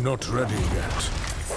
not ready yet.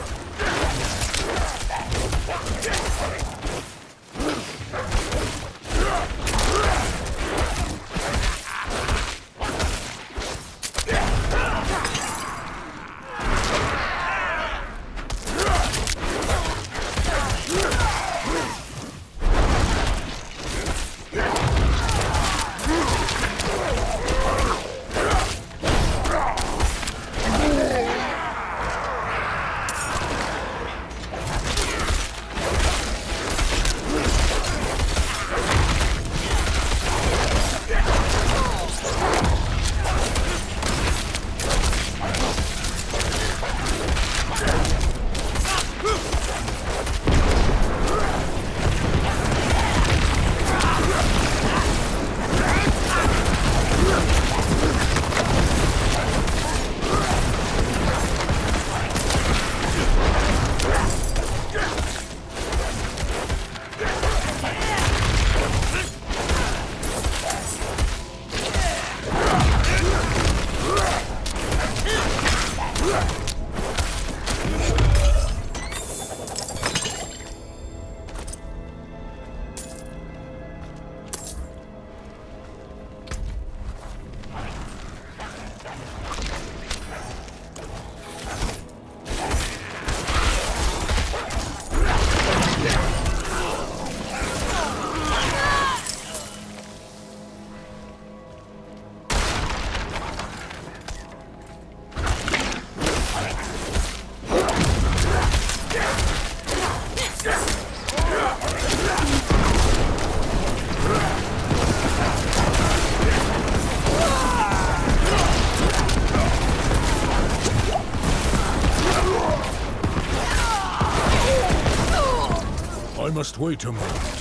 I must wait a moment.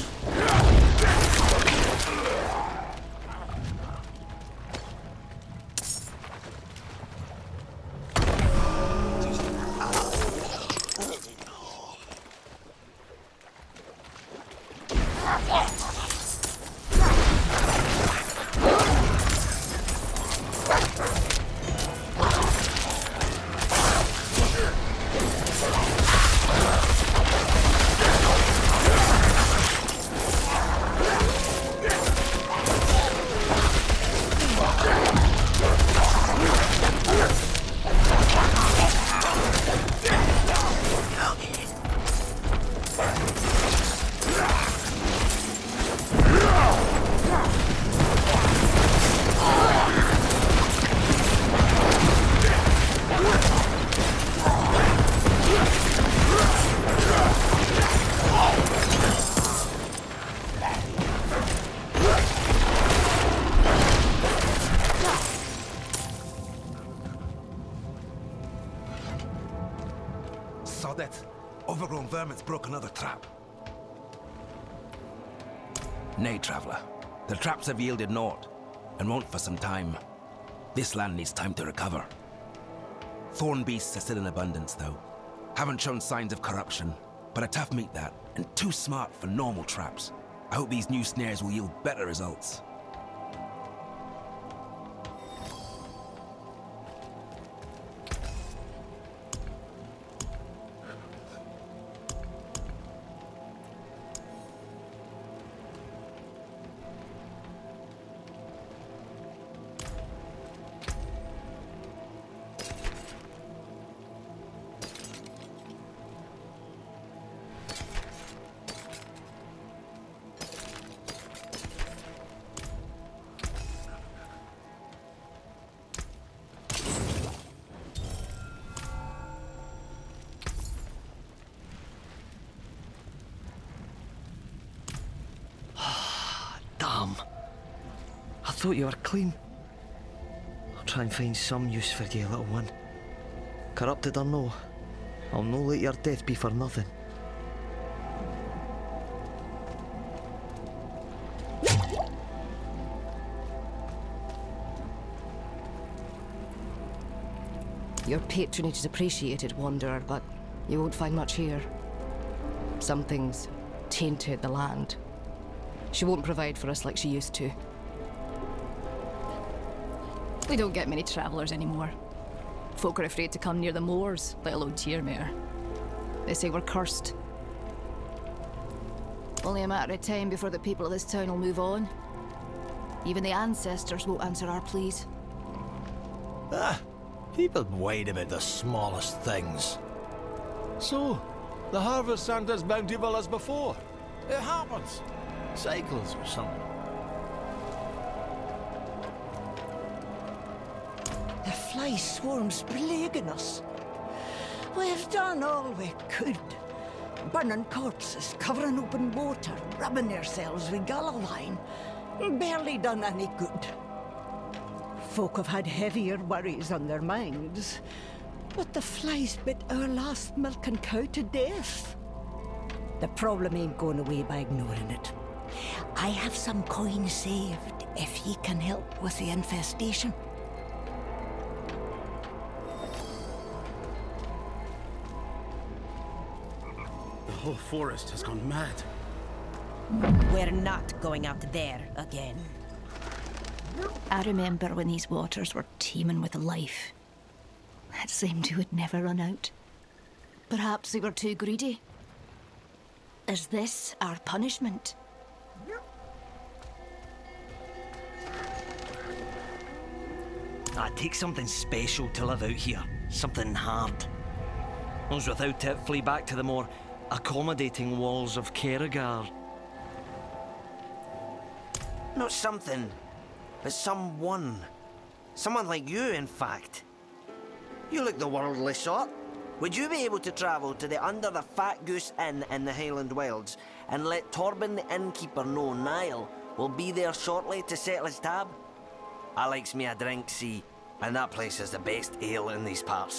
Sod it. Overgrown vermin's broke another trap. Nay, traveller. The traps have yielded naught, and won't for some time. This land needs time to recover. Thorn beasts are still in abundance, though. Haven't shown signs of corruption, but a tough meat that, and too smart for normal traps. I hope these new snares will yield better results. Damn. I thought you were clean. I'll try and find some use for you, little one. Corrupted or no, I'll no let your death be for nothing. Your patronage is appreciated, Wanderer, but you won't find much here. Something's tainted the land. She won't provide for us like she used to. We don't get many travelers anymore. Folk are afraid to come near the moors, let alone Tyrmere. They say we're cursed. Only a matter of time before the people of this town will move on. Even the ancestors won't answer our pleas. People worried about the smallest things. So, the harvest aren't as bountiful as before. It happens. Cycles or something. The fly swarm's plaguing us. We've done all we could. Burning corpses, covering open water, rubbing ourselves with gallowine. Barely done any good. Folk have had heavier worries on their minds. But the flies bit our last milking cow to death. The problem ain't going away by ignoring it. I have some coin saved if he can help with the infestation. The whole forest has gone mad. We're not going out there again. I remember when these waters were teeming with life. It seemed we would never run out. Perhaps we were too greedy. Is this our punishment? I'd take something special to live out here. Something hard. Those without it flee back to the more accommodating walls of Kerrigar. Not something, but someone. Someone like you, in fact. You look the worldly sort. Would you be able to travel to the Under the Fat Goose Inn in the Highland Wilds and let Torben the innkeeper know Niall will be there shortly to settle his tab? I likes me a drink, see, and that place is the best ale in these parts.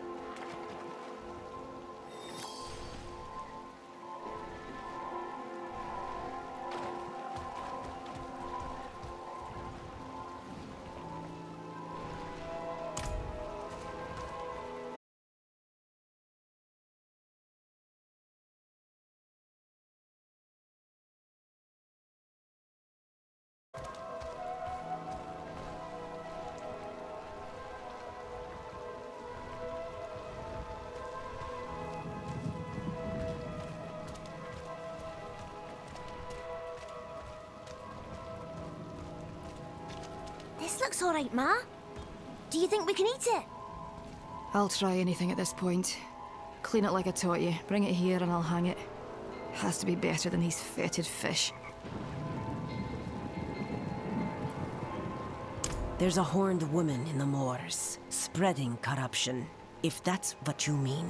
This looks alright, Ma. Do you think we can eat it? I'll try anything at this point. Clean it like I taught you. Bring it here and I'll hang it. Has to be better than these fetid fish. There's a horned woman in the moors, spreading corruption, if that's what you mean.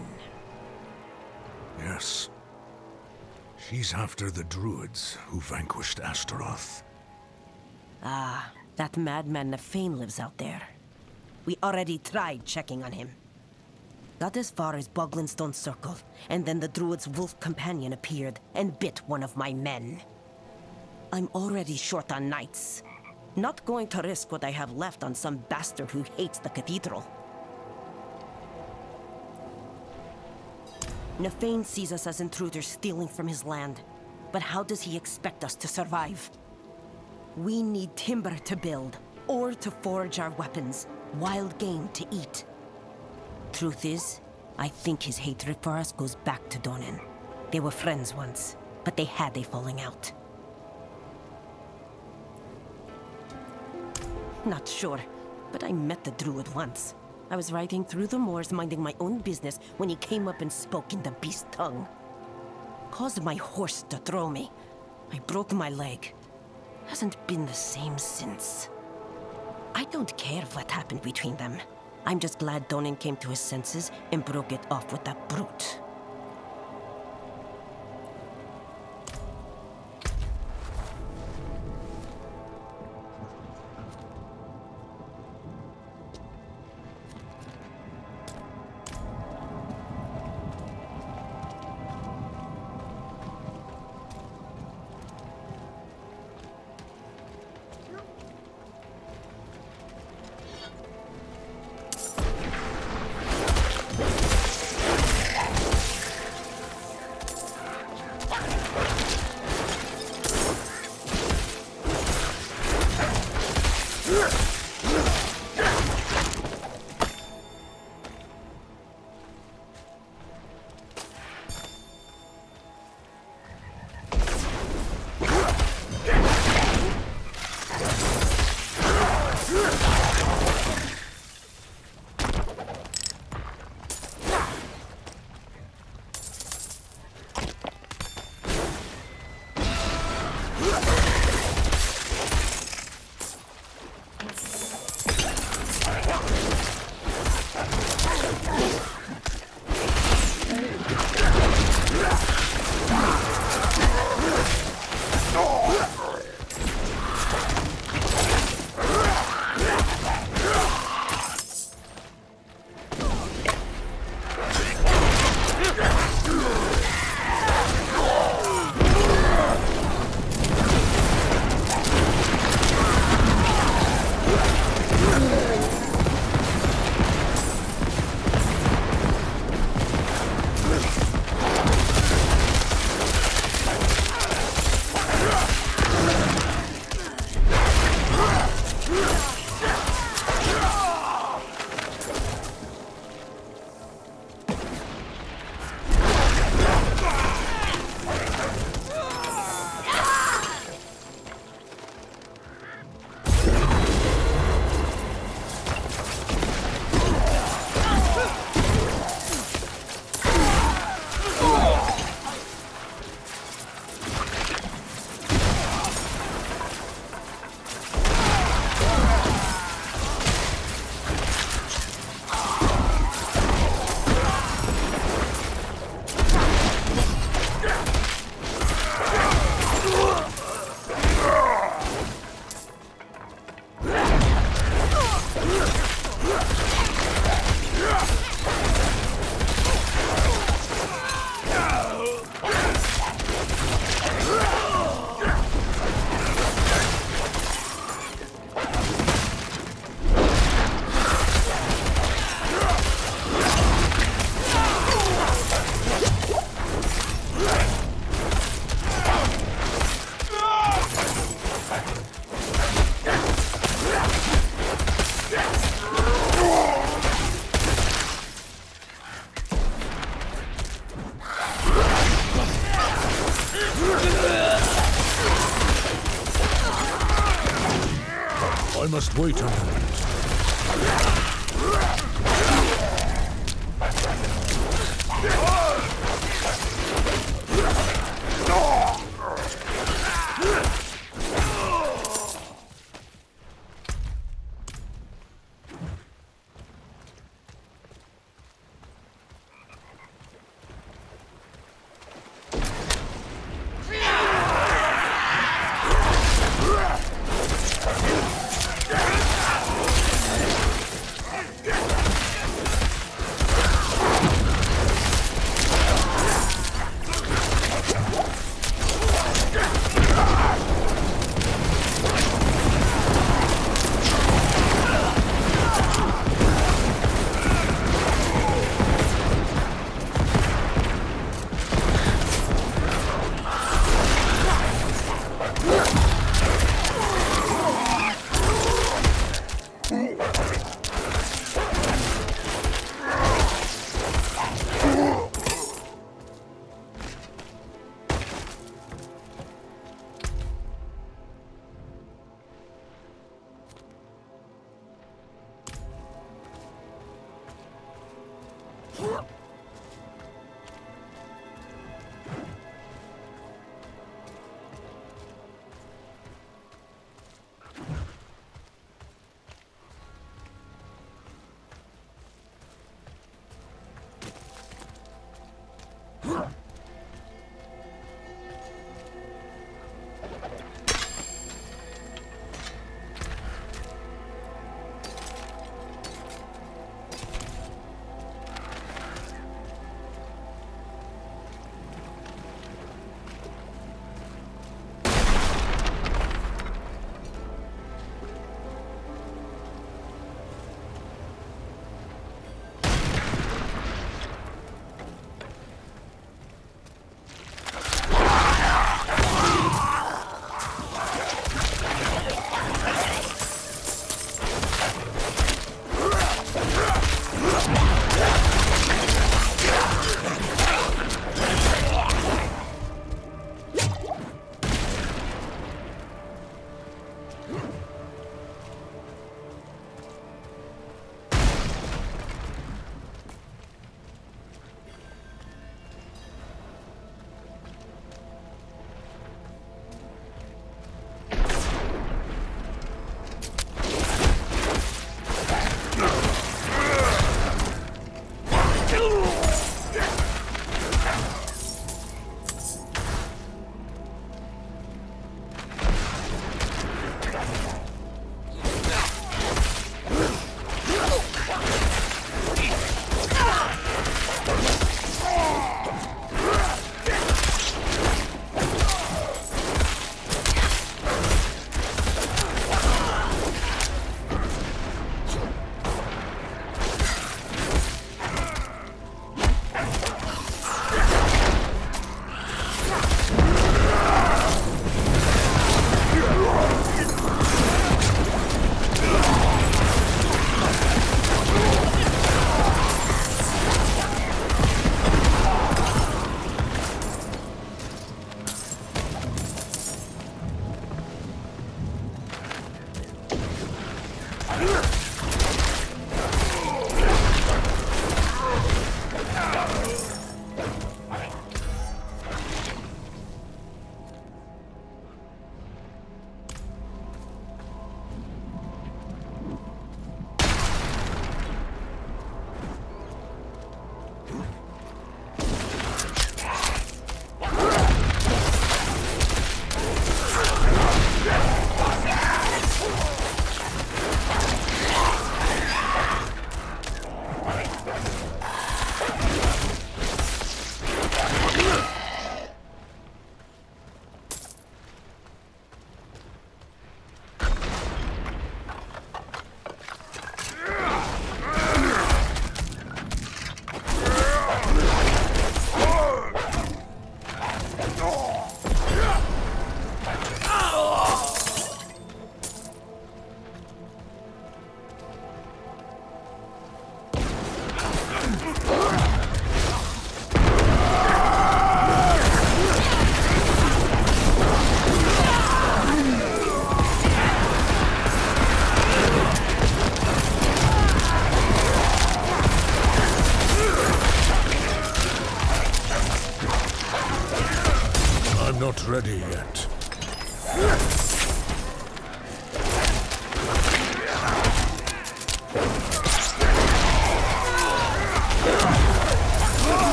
Yes. She's after the druids who vanquished Astaroth. Ah, that madman Nefane lives out there. We already tried checking on him. Got as far as Boglinstone Circle, and then the druid's wolf companion appeared and bit one of my men. I'm already short on knights. Not going to risk what I have left on some bastard who hates the cathedral. Nefane sees us as intruders stealing from his land. But how does he expect us to survive? We need timber to build, or to forge our weapons, wild game to eat. Truth is, I think his hatred for us goes back to Donan. They were friends once, but they had a falling out. Not sure, but I met the druid once. I was riding through the moors minding my own business when he came up and spoke in the beast's tongue. Caused my horse to throw me. I broke my leg. Hasn't been the same since. I don't care what happened between them. I'm just glad Donan came to his senses and broke it off with that brute.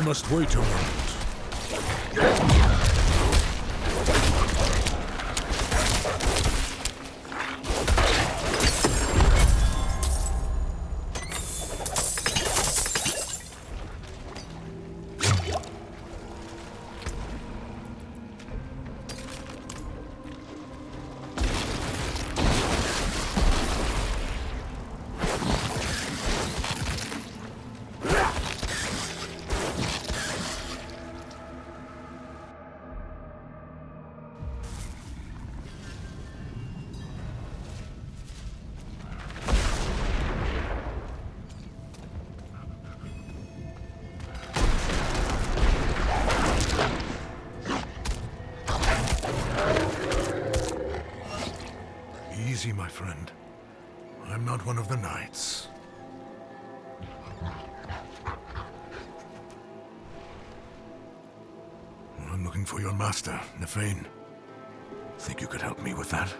must wait a moment. Easy, my friend. I'm not one of the knights. I'm looking for your master, Nefane. Think you could help me with that?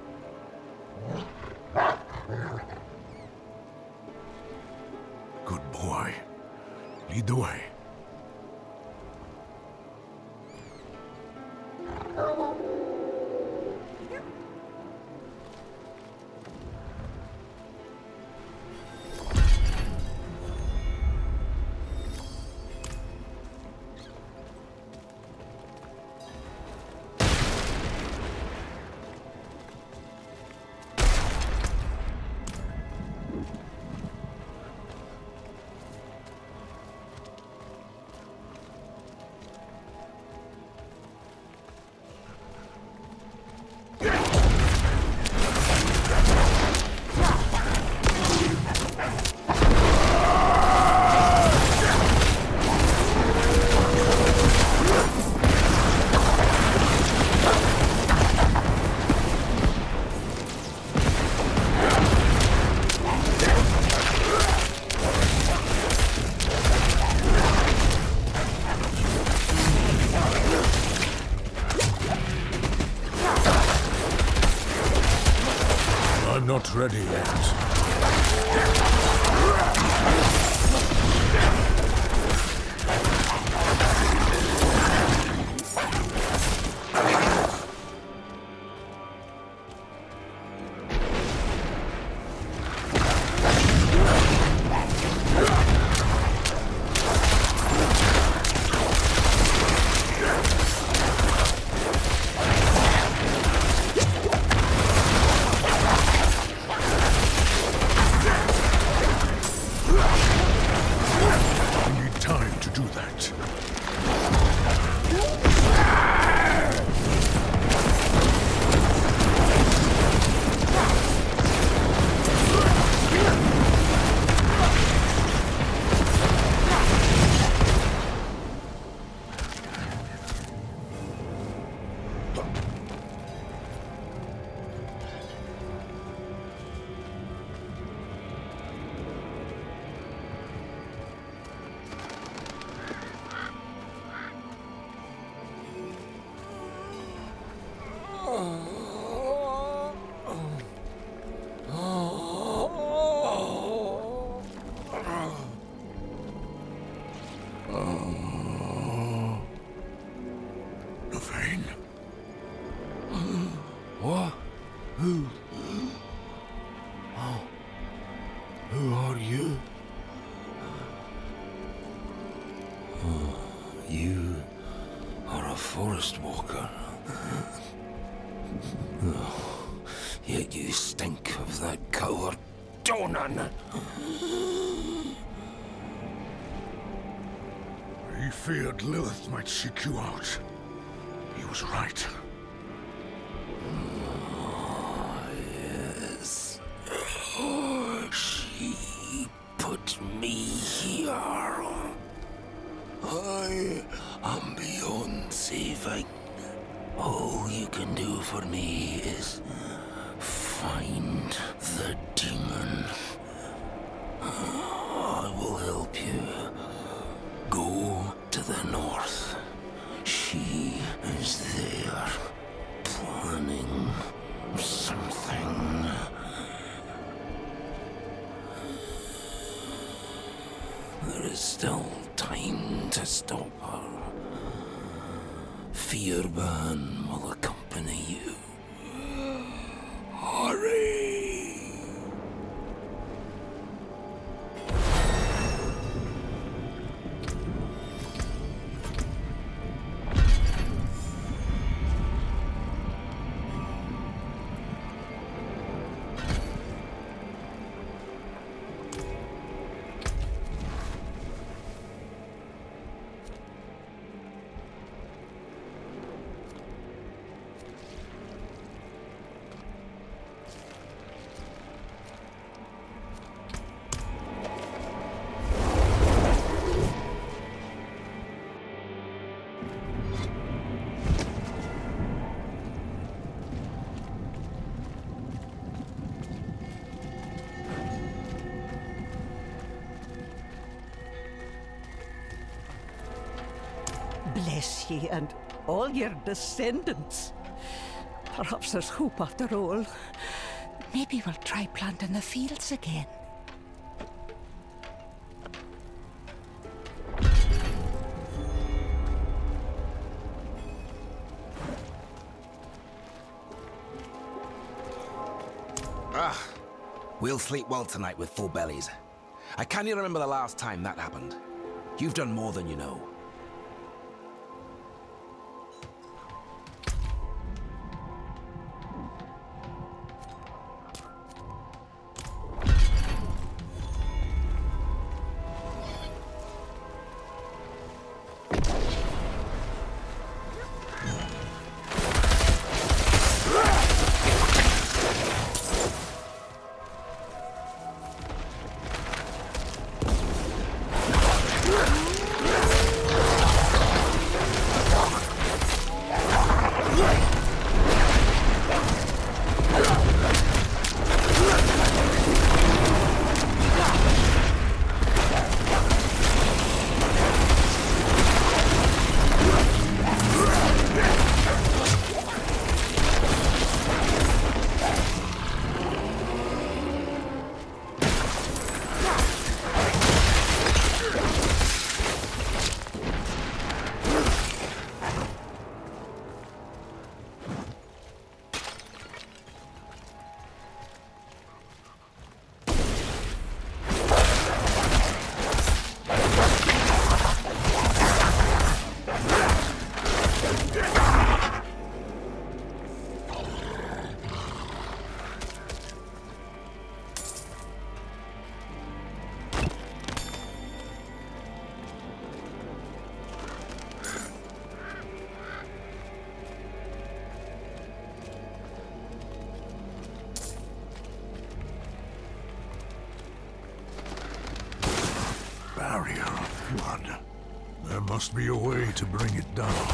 Good boy. Lead the way. I'm not ready yet. Nefane? What? Who? Oh. Who are you? You are a forest walker. Yet you stink of that coward Donan. He feared Lilith might seek you out. He was right. Yes. She put me here. I am beyond saving. All you can do for me is find the demon. I will help you. Go to the north. She is there, planning something. There is still time to stop her. Fearburn will accompany you. Hurry! Bless ye and all your descendants. Perhaps there's hope after all. Maybe we'll try planting the fields again. We'll sleep well tonight with full bellies. I can't even remember the last time that happened. You've done more than you know. Barrier of blood. There must be a way to bring it down.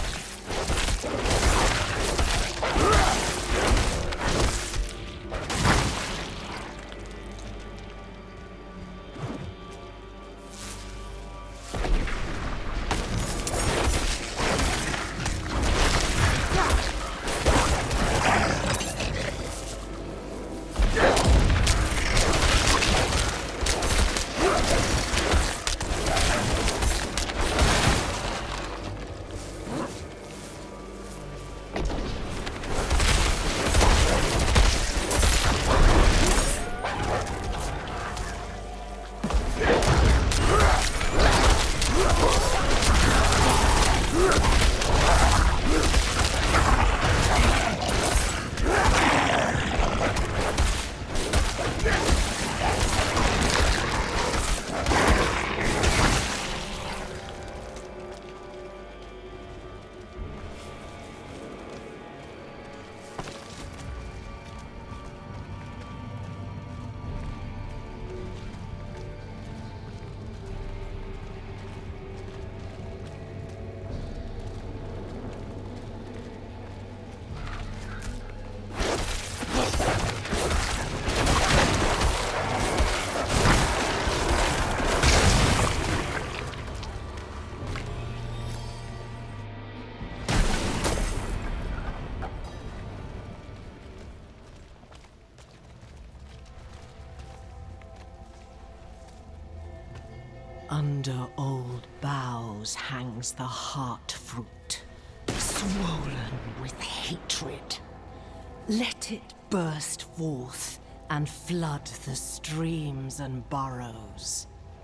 Under old boughs hangs the heart fruit, swollen with hatred. Let it burst forth and flood the streams and burrows.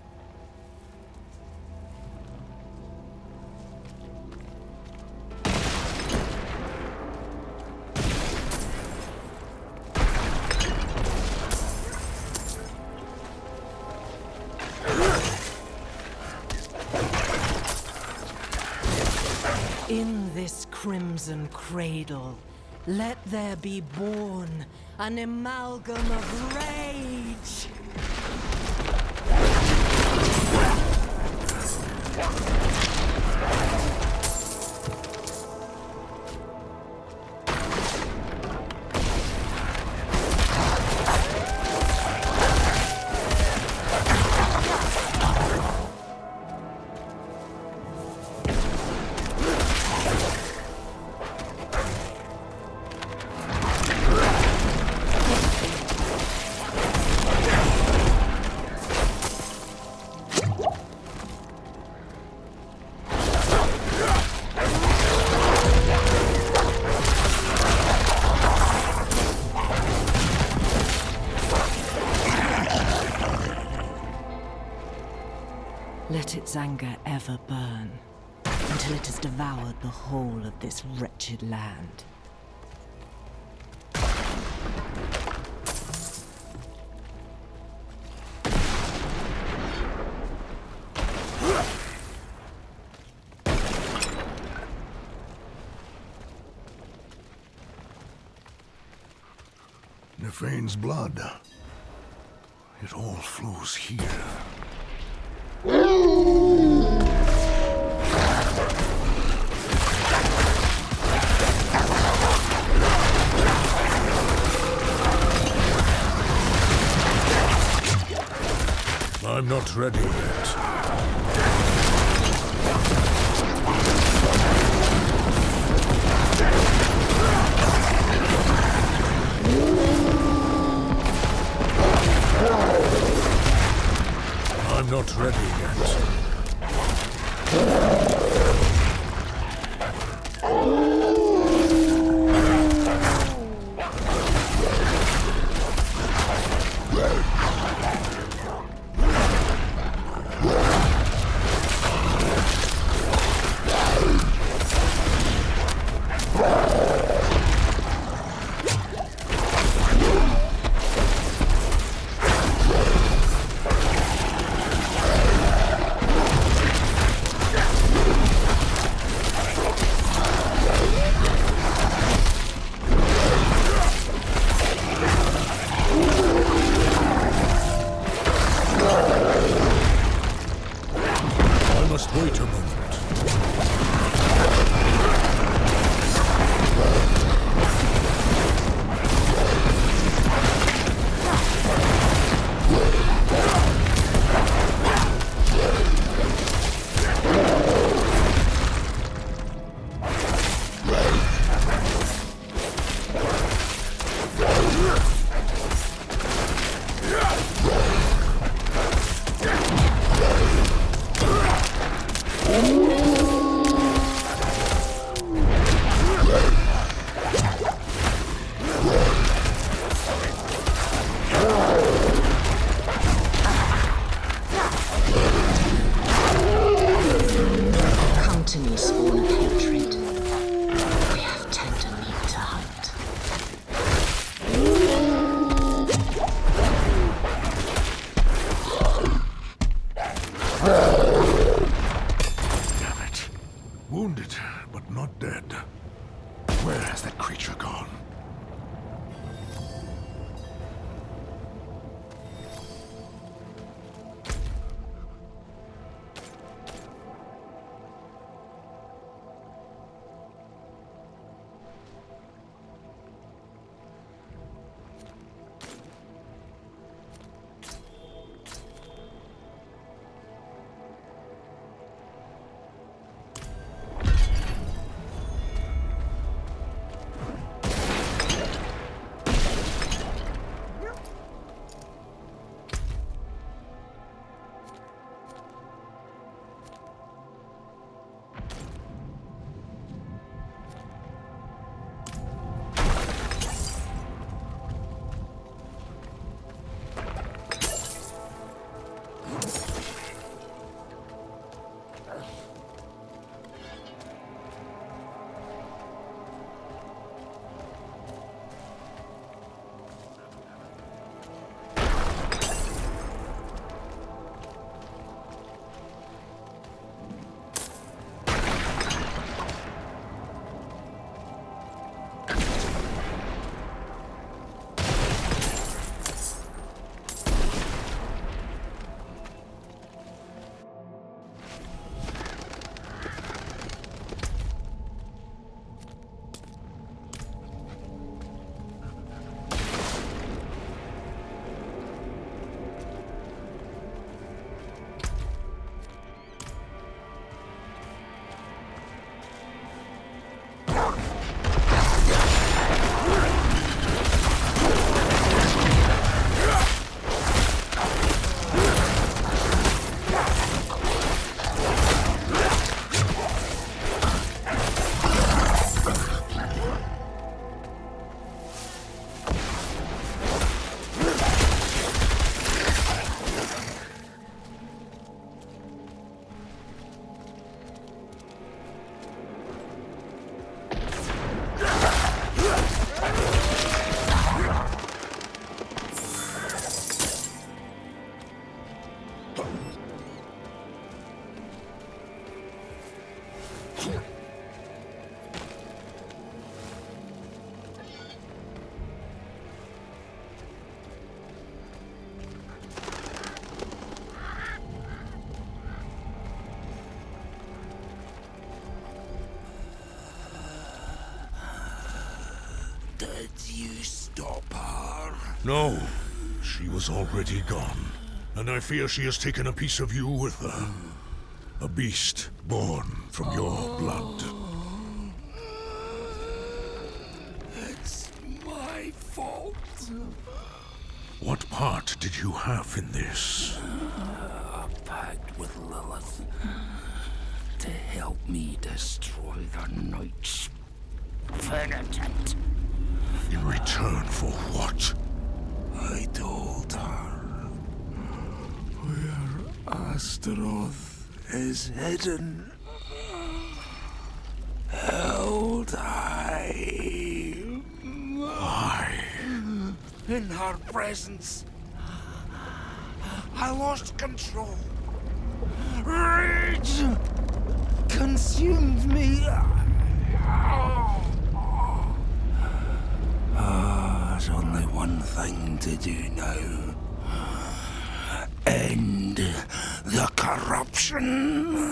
In this crimson cradle, let there be born an amalgam of rage! Let its anger ever burn, until it has devoured the whole of this wretched land. Nefane's blood. It all flows here. I'm not ready yet. I'm not ready yet. Wait a moment. Damn it. Wounded, but not dead. Where has that creature gone? Did you stop her? No. She was already gone. And I fear she has taken a piece of you with her. A beast born from your blood. It's my fault. What part did you have in this? A pact with Lilith to help me destroy the Night's penitent. In return for what? I told her where Astaroth is hidden. Held high. Why? In her presence, I lost control. Rage consumed me. There's only one thing to do now. End the corruption.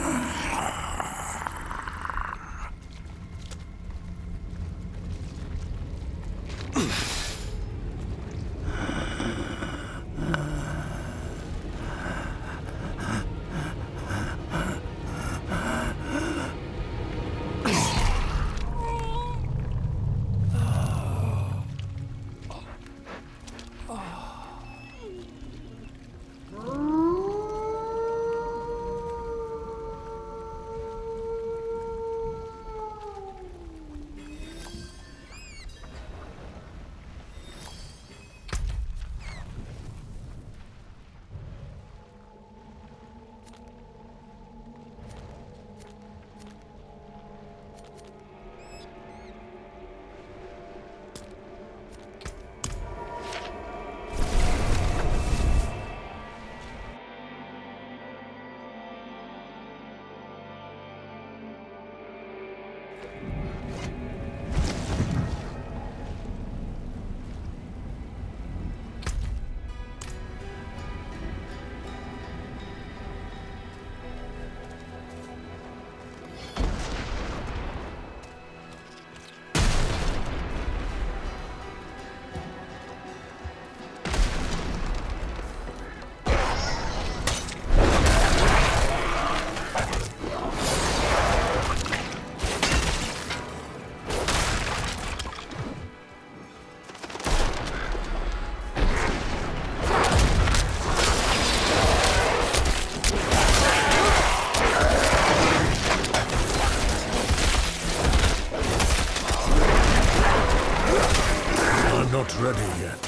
Not ready yet.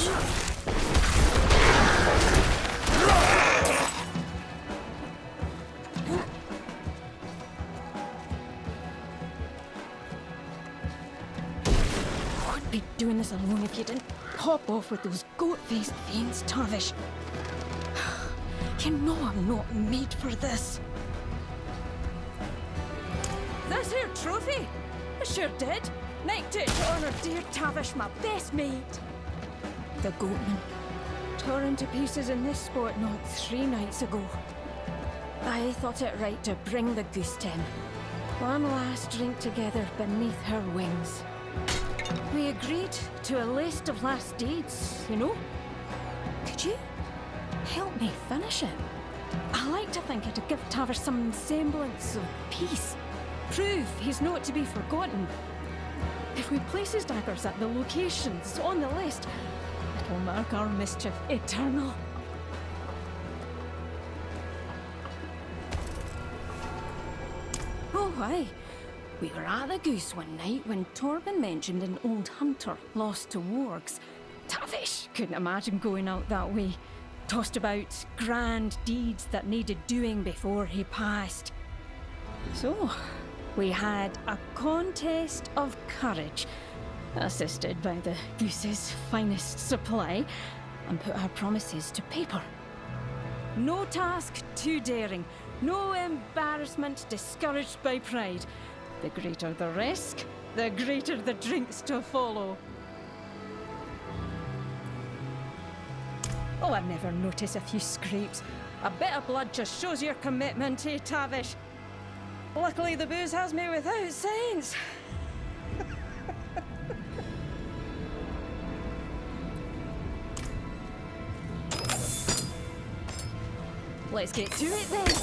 Wouldn't be doing this alone if you didn't pop off with those goat-faced fiends, Tavish. You know I'm not made for this. This here trophy? I sure did. Nicked it to honour dear Tavish, my best mate. The goatman. Tore into pieces in this spot not 3 nights ago. I thought it right to bring the goose to him. One last drink together beneath her wings. We agreed to a list of last deeds, you know? Could you help me finish it? I like to think it'd give Tavish some semblance of peace. Prove he's not to be forgotten. If we place his daggers at the locations on the list, it'll mark our mischief eternal. Oh, aye. We were at the Goose one night when Torben mentioned an old hunter lost to wargs. Tavish couldn't imagine going out that way. Tossed about grand deeds that needed doing before he passed. So, we had a contest of courage, assisted by the Goose's finest supply, and put our promises to paper. No task too daring, no embarrassment discouraged by pride. The greater the risk, the greater the drinks to follow. Oh, I never notice a few scrapes. A bit of blood just shows your commitment, eh, Tavish? Luckily, the booze has me without sense. Let's get to it then.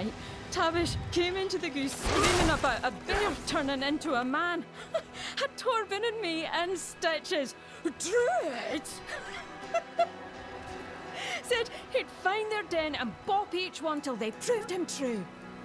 night, Tavish came into the goose screaming about a bear turning into a man. Had Torvin and me in stitches. Druid! Said he'd find their den and bop each one till they proved him true.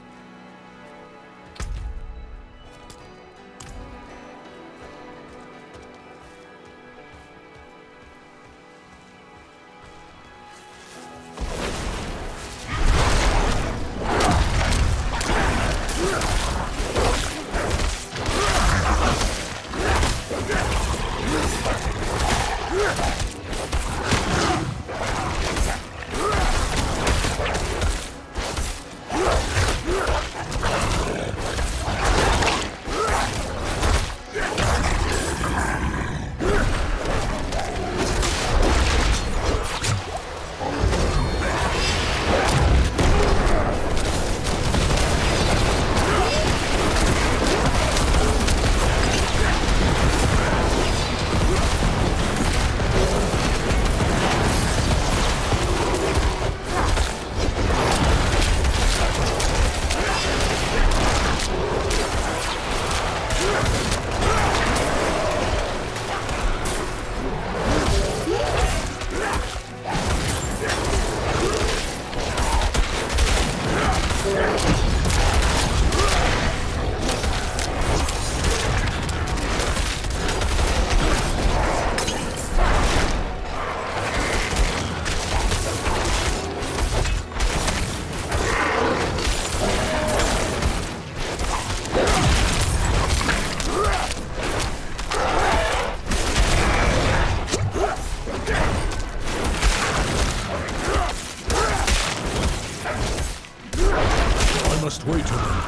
must wait a moment.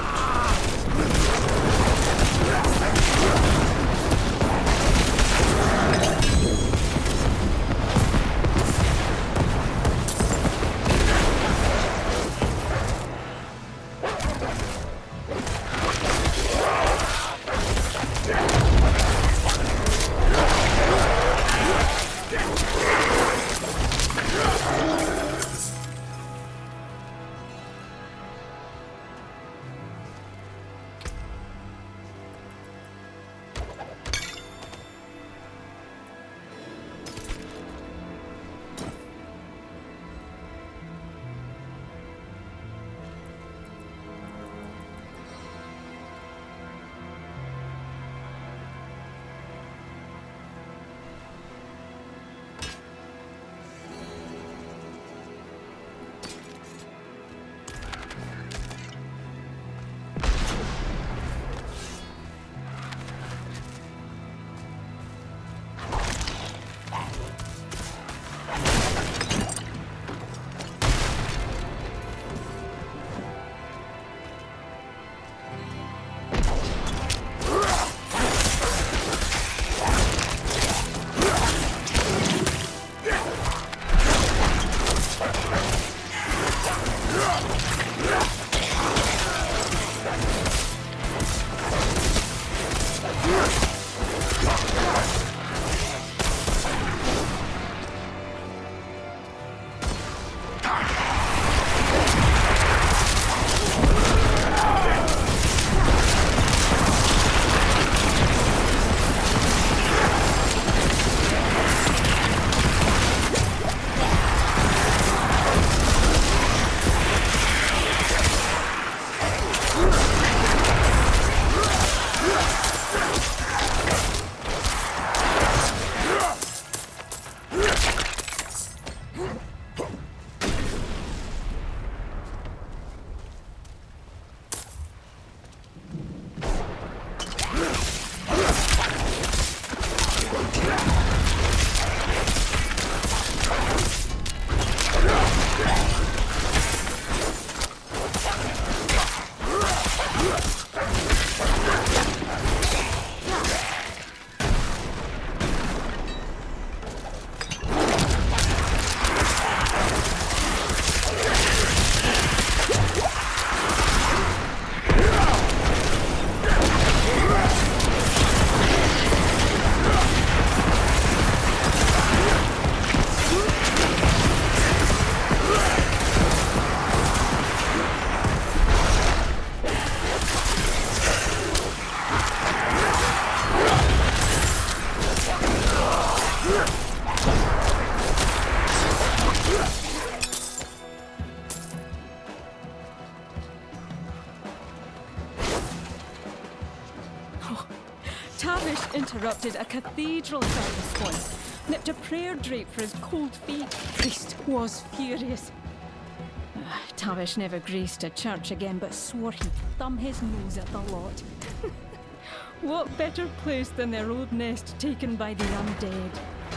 Tavish interrupted a cathedral service once, nipped a prayer drape for his cold feet. Priest was furious. Tavish never graced a church again, but swore he'd thumb his nose at the lot. What better place than their old nest taken by the undead?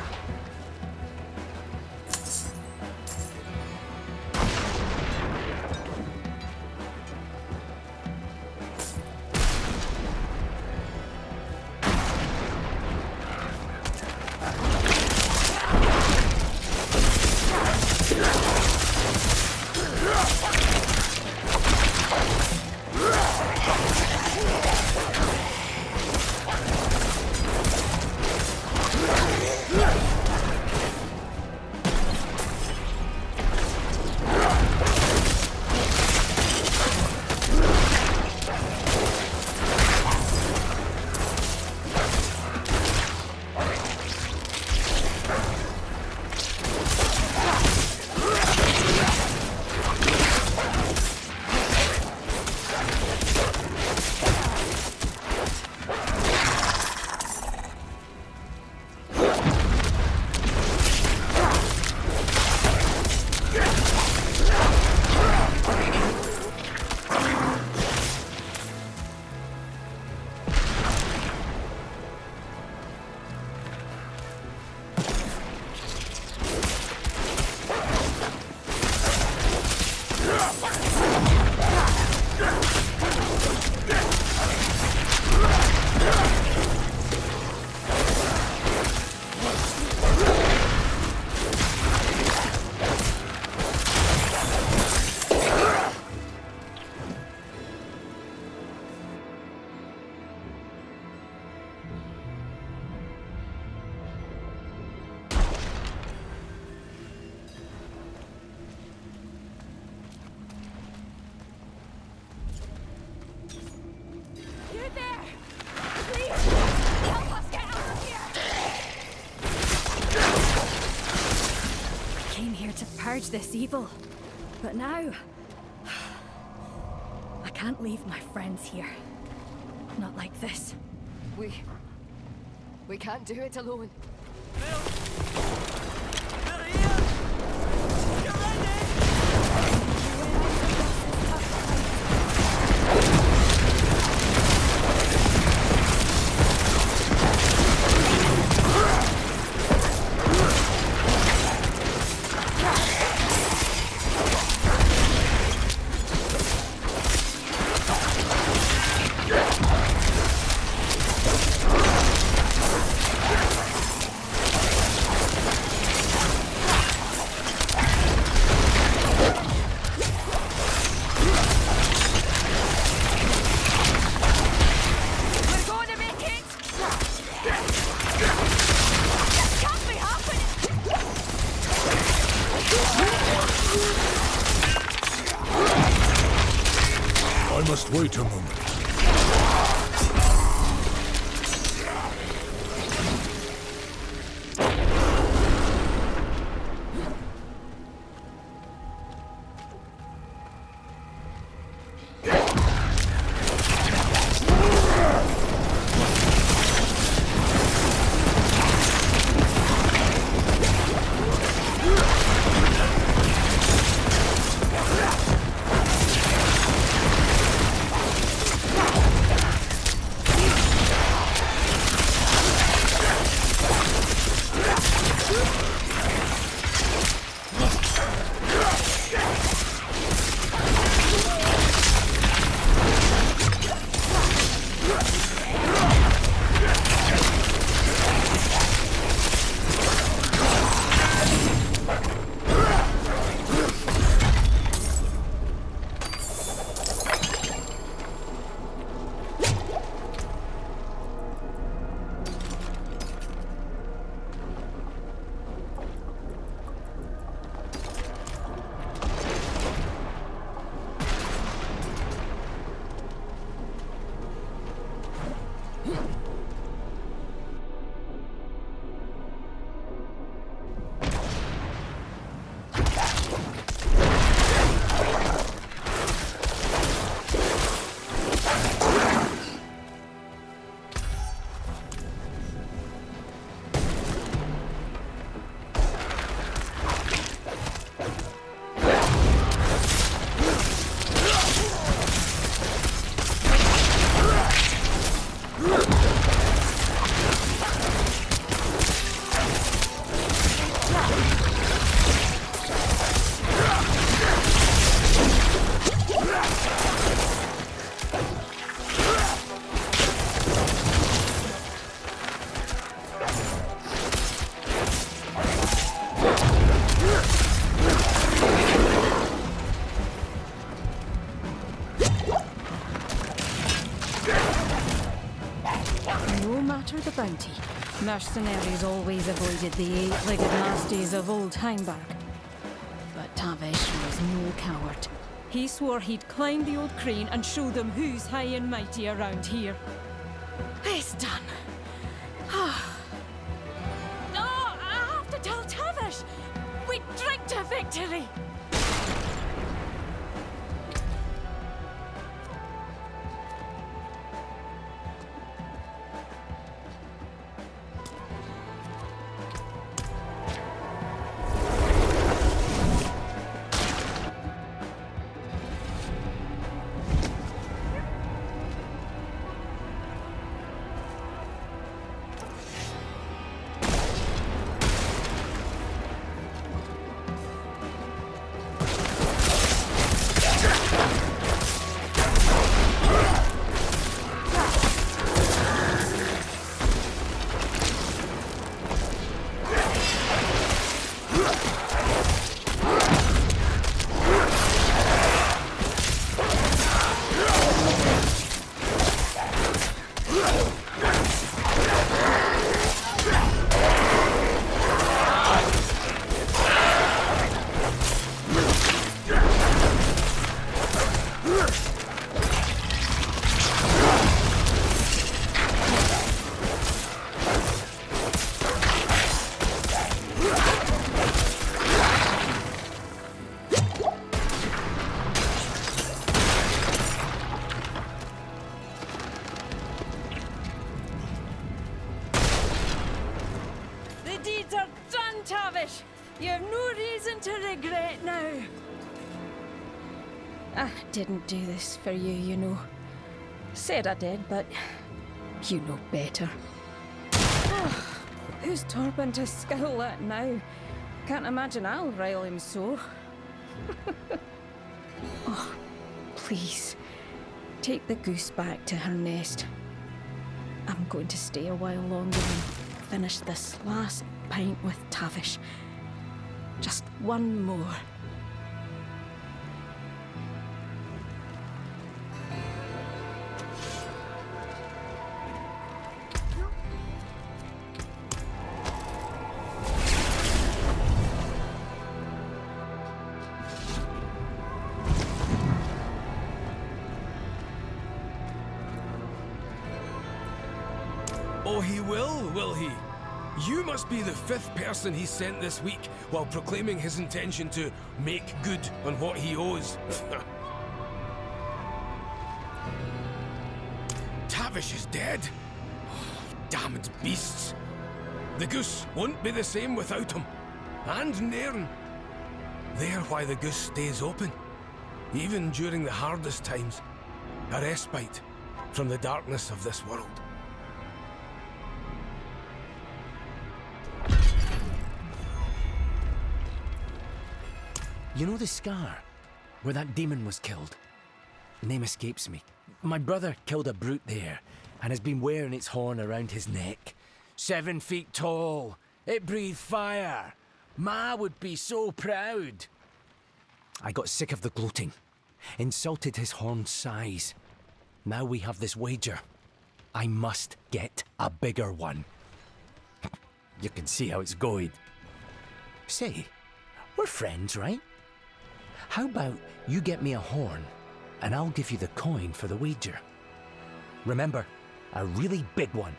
This evil. But now, I can't leave my friends here. Not like this. We can't do it alone. Wait a moment. no matter the bounty, mercenaries always avoided the eight-legged nasties of old Heimberg. But Tavish was no coward. He swore he'd climb the old crane and show them who's high and mighty around here. It's done. Oh, I have to tell Tavish! We drink to victory! Tavish, you have no reason to regret now. I didn't do this for you, you know. Said I did, but you know better. Oh, who's Torben to scowl at now? Can't imagine I'll rile him so. Oh, please, take the goose back to her nest. I'm going to stay a while longer and finish this last pint with Tavish. Just one more. Oh, he will he? You must be the 5th person he sent this week while proclaiming his intention to make good on what he owes. Tavish is dead. Oh, damned beasts. The goose won't be the same without him. And Nairn. They're why the goose stays open, even during the hardest times. A respite from the darkness of this world. You know the scar where that demon was killed? Name escapes me. My brother killed a brute there and has been wearing its horn around his neck. 7 feet tall. It breathed fire. Ma would be so proud. I got sick of the gloating. Insulted his horn's size. Now we have this wager. I must get a bigger one. You can see how it's going. Say, we're friends, right? How about you get me a horn, and I'll give you the coin for the wager. Remember, a really big one.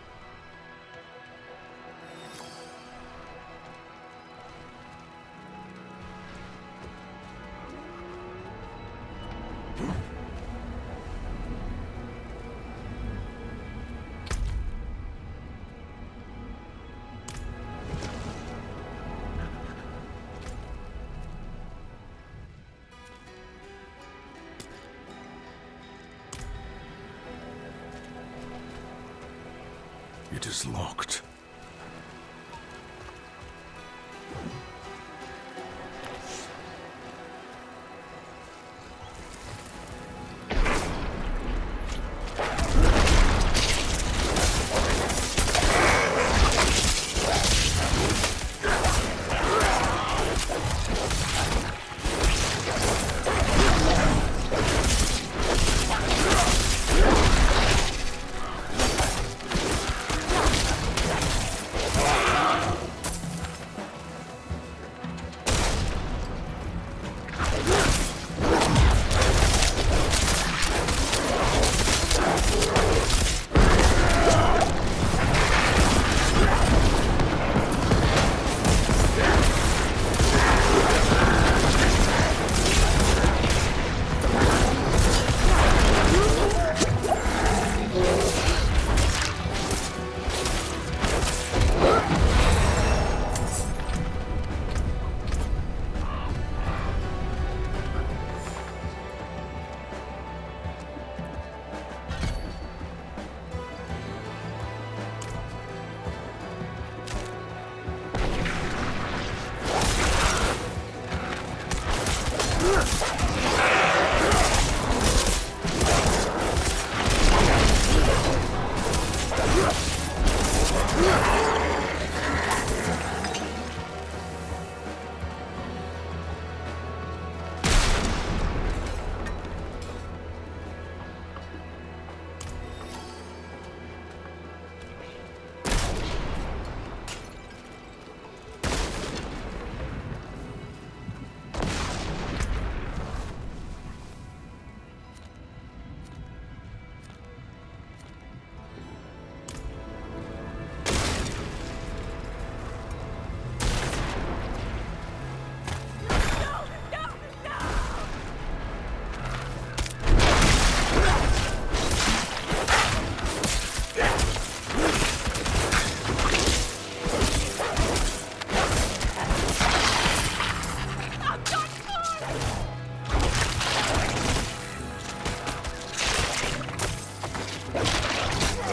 It is locked.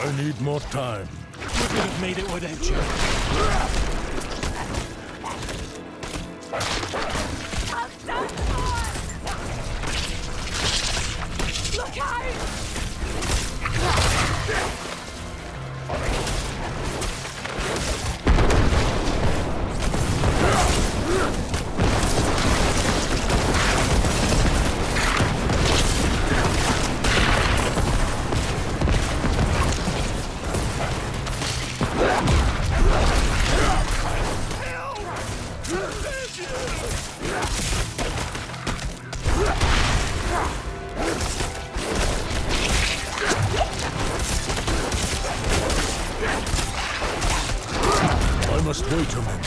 I need more time. We could have made it without you. Look out! I must wait a minute.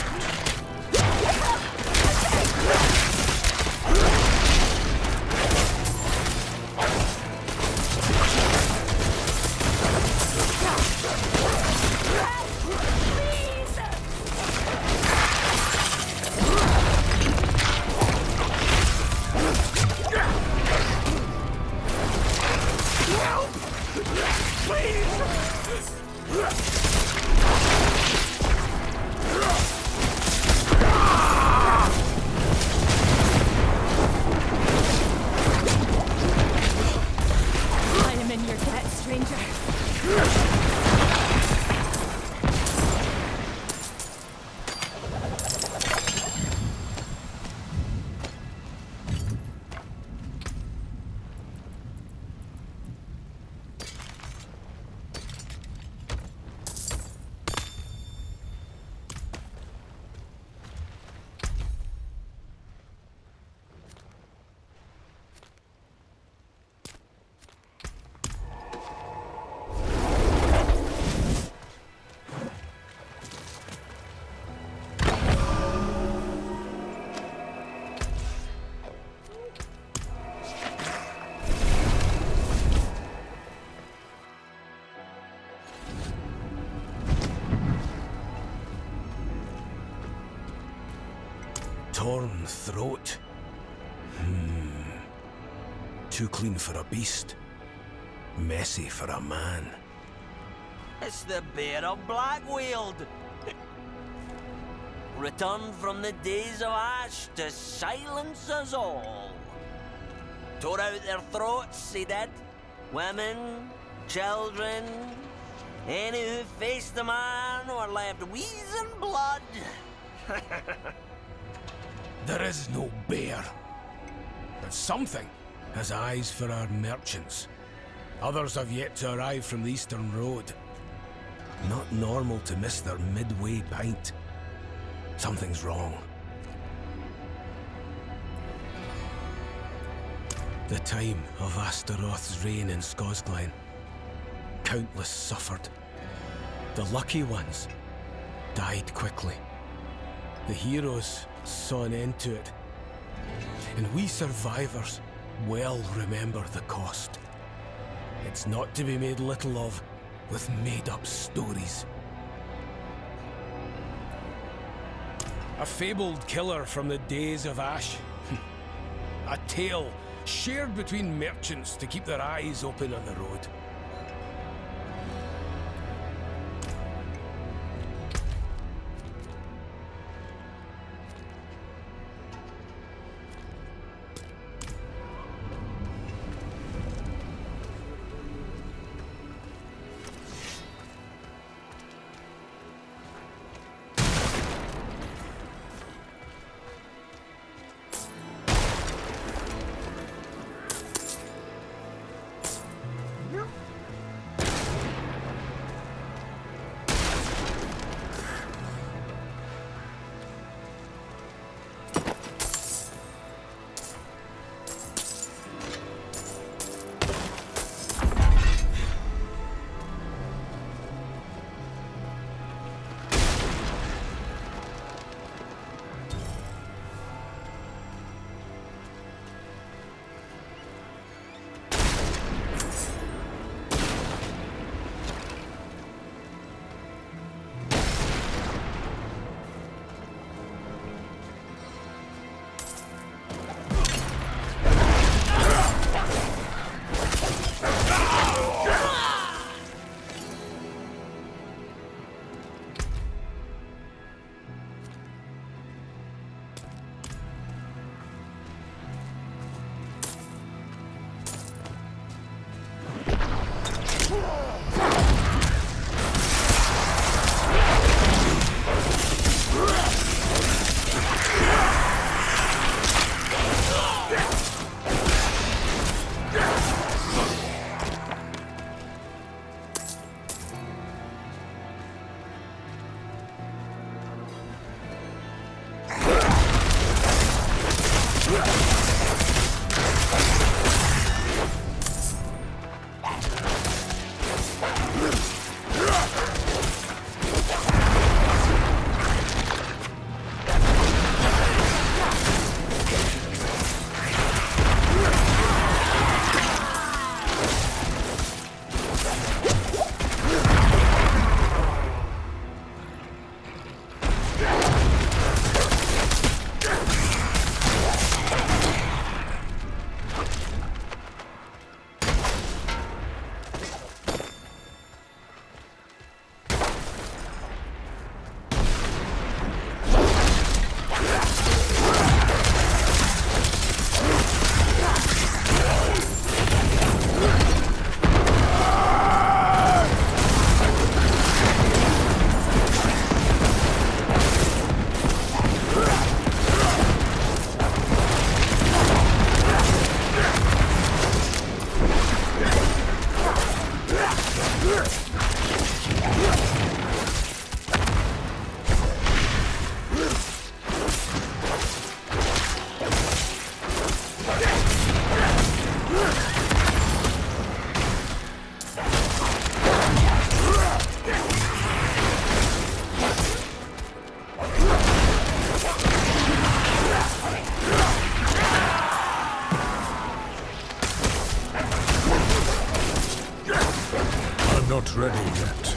I am in your debt, stranger. Torn throat. Too clean for a beast. Messy for a man. It's the Bear of Blackweald. Returned from the days of ash to silence us all. Tore out their throats, he did. Women, children, any who faced the man were left wheezing blood. There is no bear. But something has eyes for our merchants. Others have yet to arrive from the Eastern Road. Not normal to miss their midway pint. Something's wrong. The time of Astaroth's reign in Scosglen. Countless suffered. The lucky ones died quickly. The heroes saw an end to it. And we survivors well remember the cost. It's not to be made little of with made-up stories. A fabled killer from the days of Ash. A tale shared between merchants to keep their eyes open on the road. I'm not ready yet.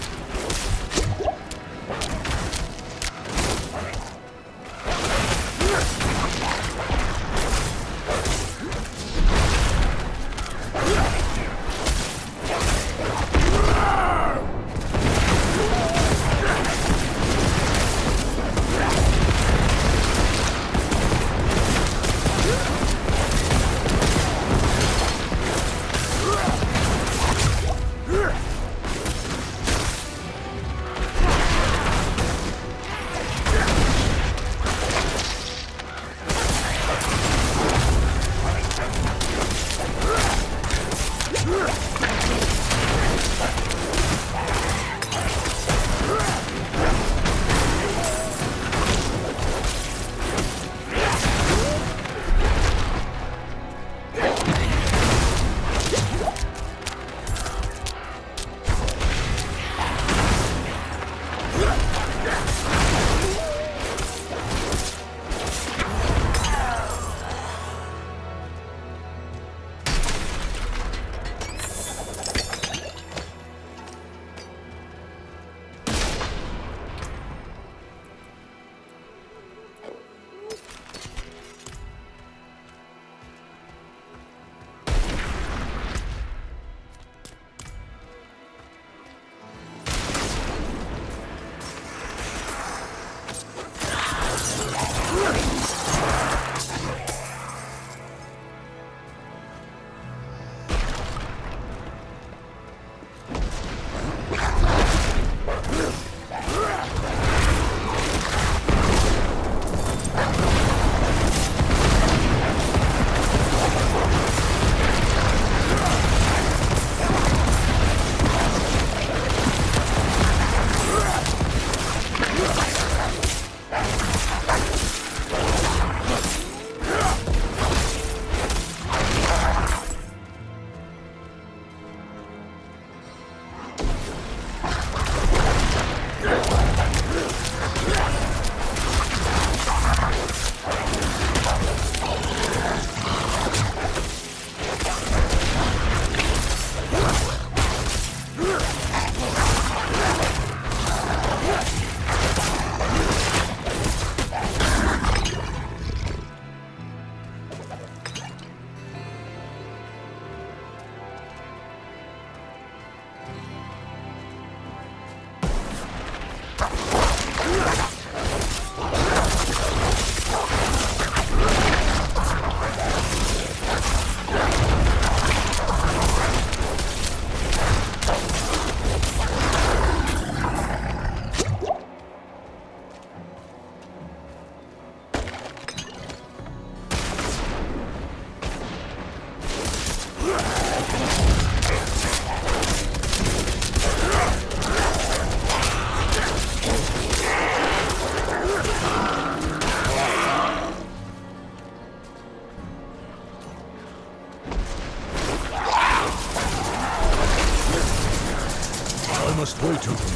I must wait a moment.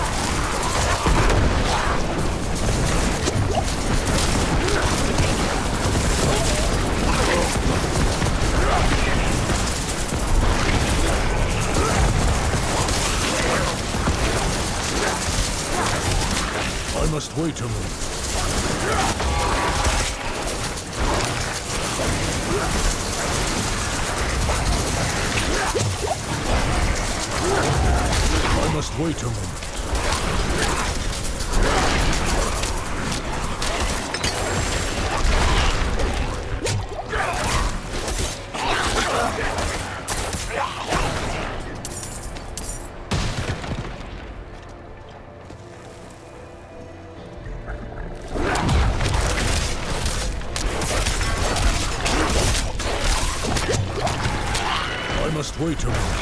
I must wait a moment. I must wait a moment. I must wait a moment.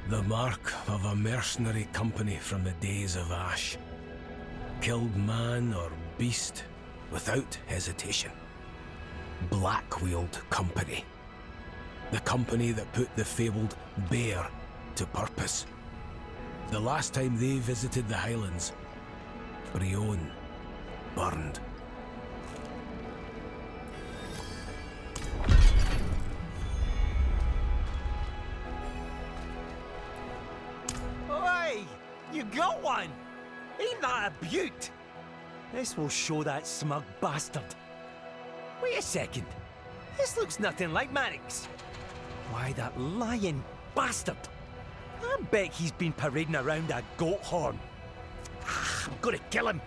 The mark of a mercenary company from the days of Ash. Killed man or beast without hesitation. Black-wheeled company. The company that put the fabled bear to purpose. The last time they visited the Highlands, Brionne burned. Oi! You got one! Ain't that a beaut? This will show that smug bastard. Wait a second. This looks nothing like Marik's. Why, that lying bastard. I bet he's been parading around a goat horn. I'm gonna kill him.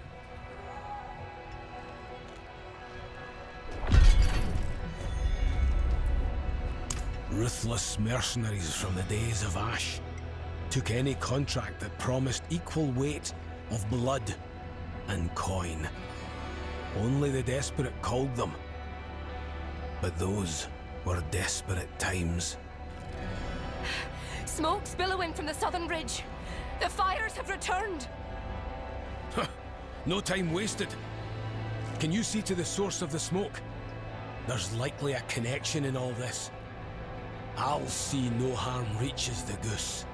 Ruthless mercenaries from the days of Ash took any contract that promised equal weight of blood and coin. Only the desperate called them. But those were desperate times. Smoke's billowing from the southern ridge. The fires have returned. No time wasted. Can you see to the source of the smoke? There's likely a connection in all this. I'll see no harm reaches the goose.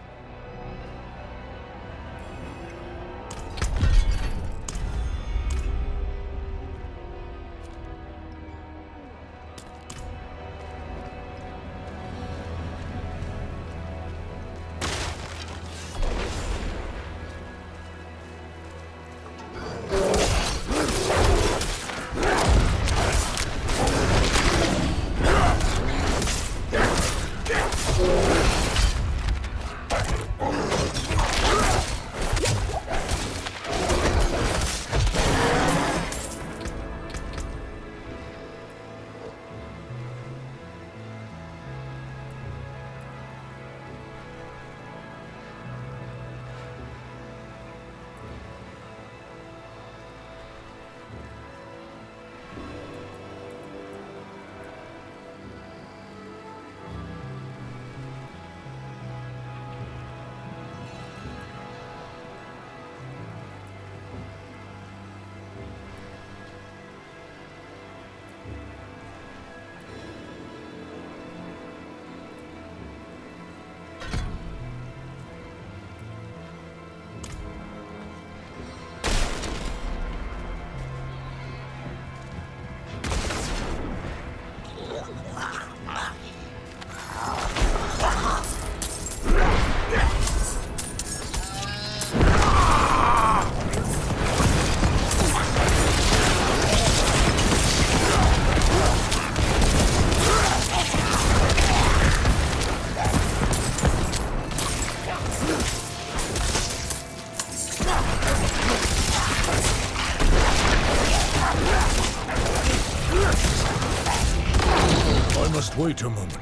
Wait a moment.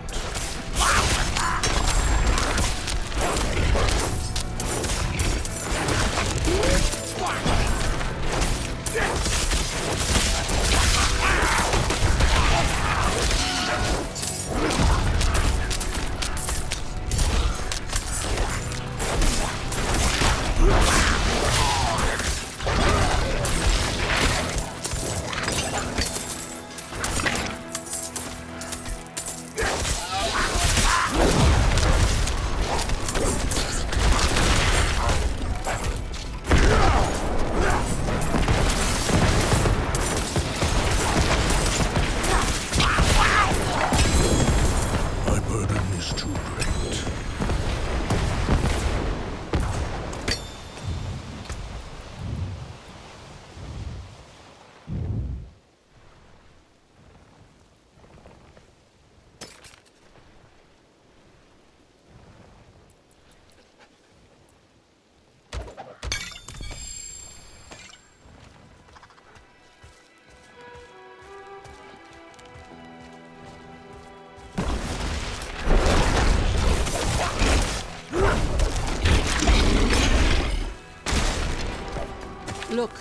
Look.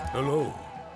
Hello.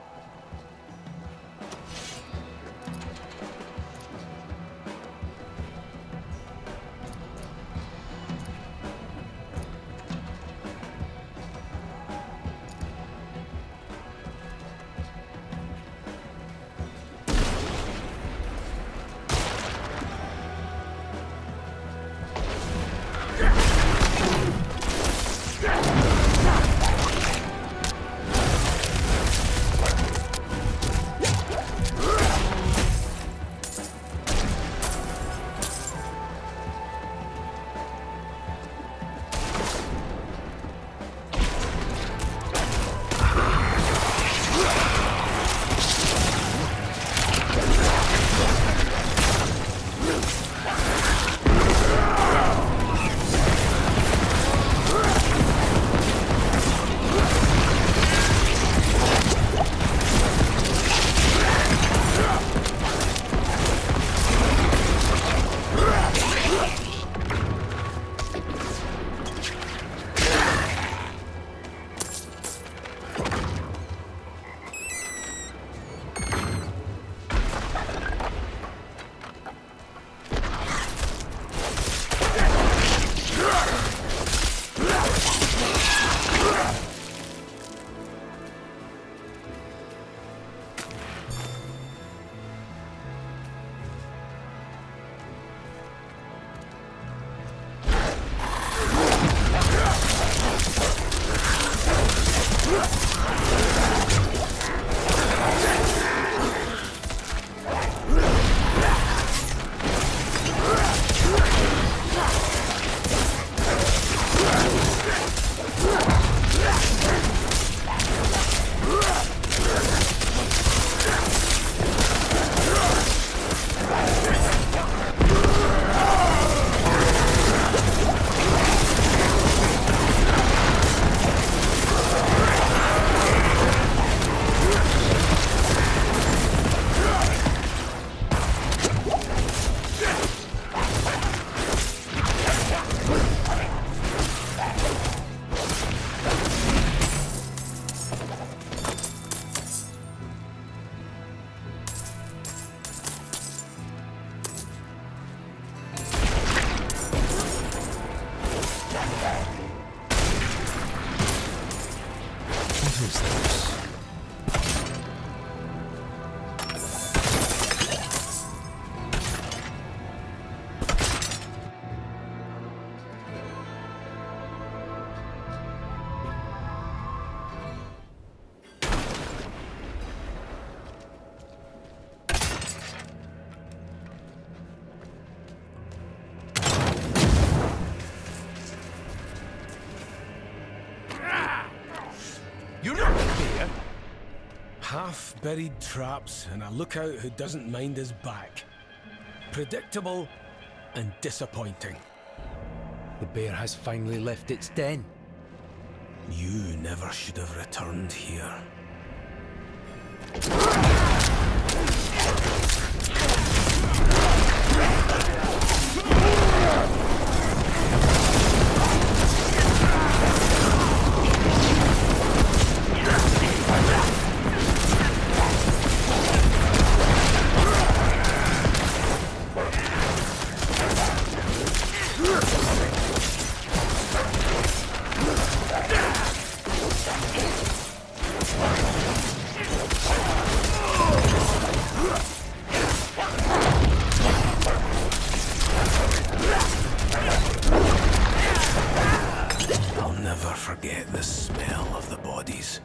Half-buried traps and a lookout who doesn't mind his back. Predictable and disappointing. The bear has finally left its den. You never should have returned here. Forget the smell of the bodies.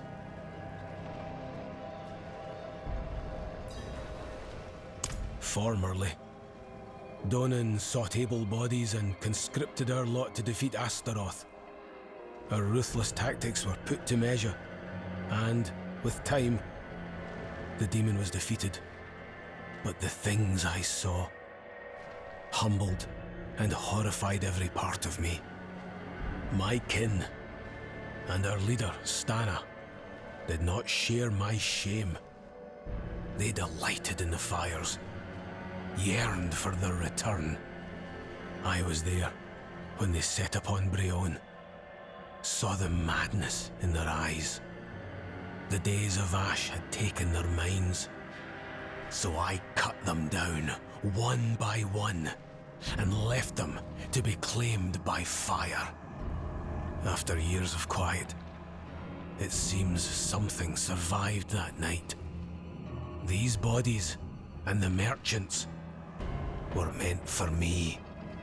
Formerly, Donan sought able bodies and conscripted our lot to defeat Astaroth. Our ruthless tactics were put to measure, and, with time, the demon was defeated. But the things I saw humbled and horrified every part of me. My kin and our leader, Stana, did not share my shame. They delighted in the fires, yearned for their return. I was there when they set upon Breon, saw the madness in their eyes. The days of ash had taken their minds. So I cut them down, one by one, and left them to be claimed by fire. After years of quiet, it seems something survived that night. These bodies and the merchants were meant for me.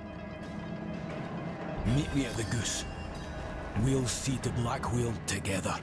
Meet me at the Goose. We'll see to Blackweald together.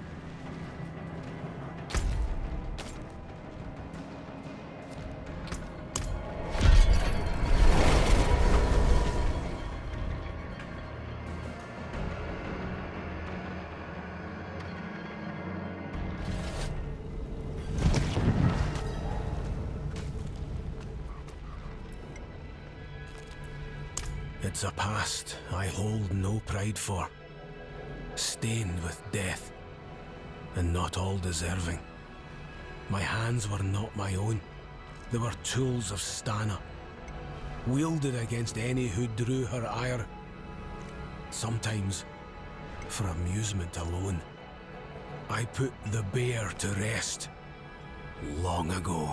It's a past I hold no pride for, stained with death, and not all deserving. My hands were not my own. They were tools of Stana, wielded against any who drew her ire, sometimes for amusement alone. I put the bear to rest long ago.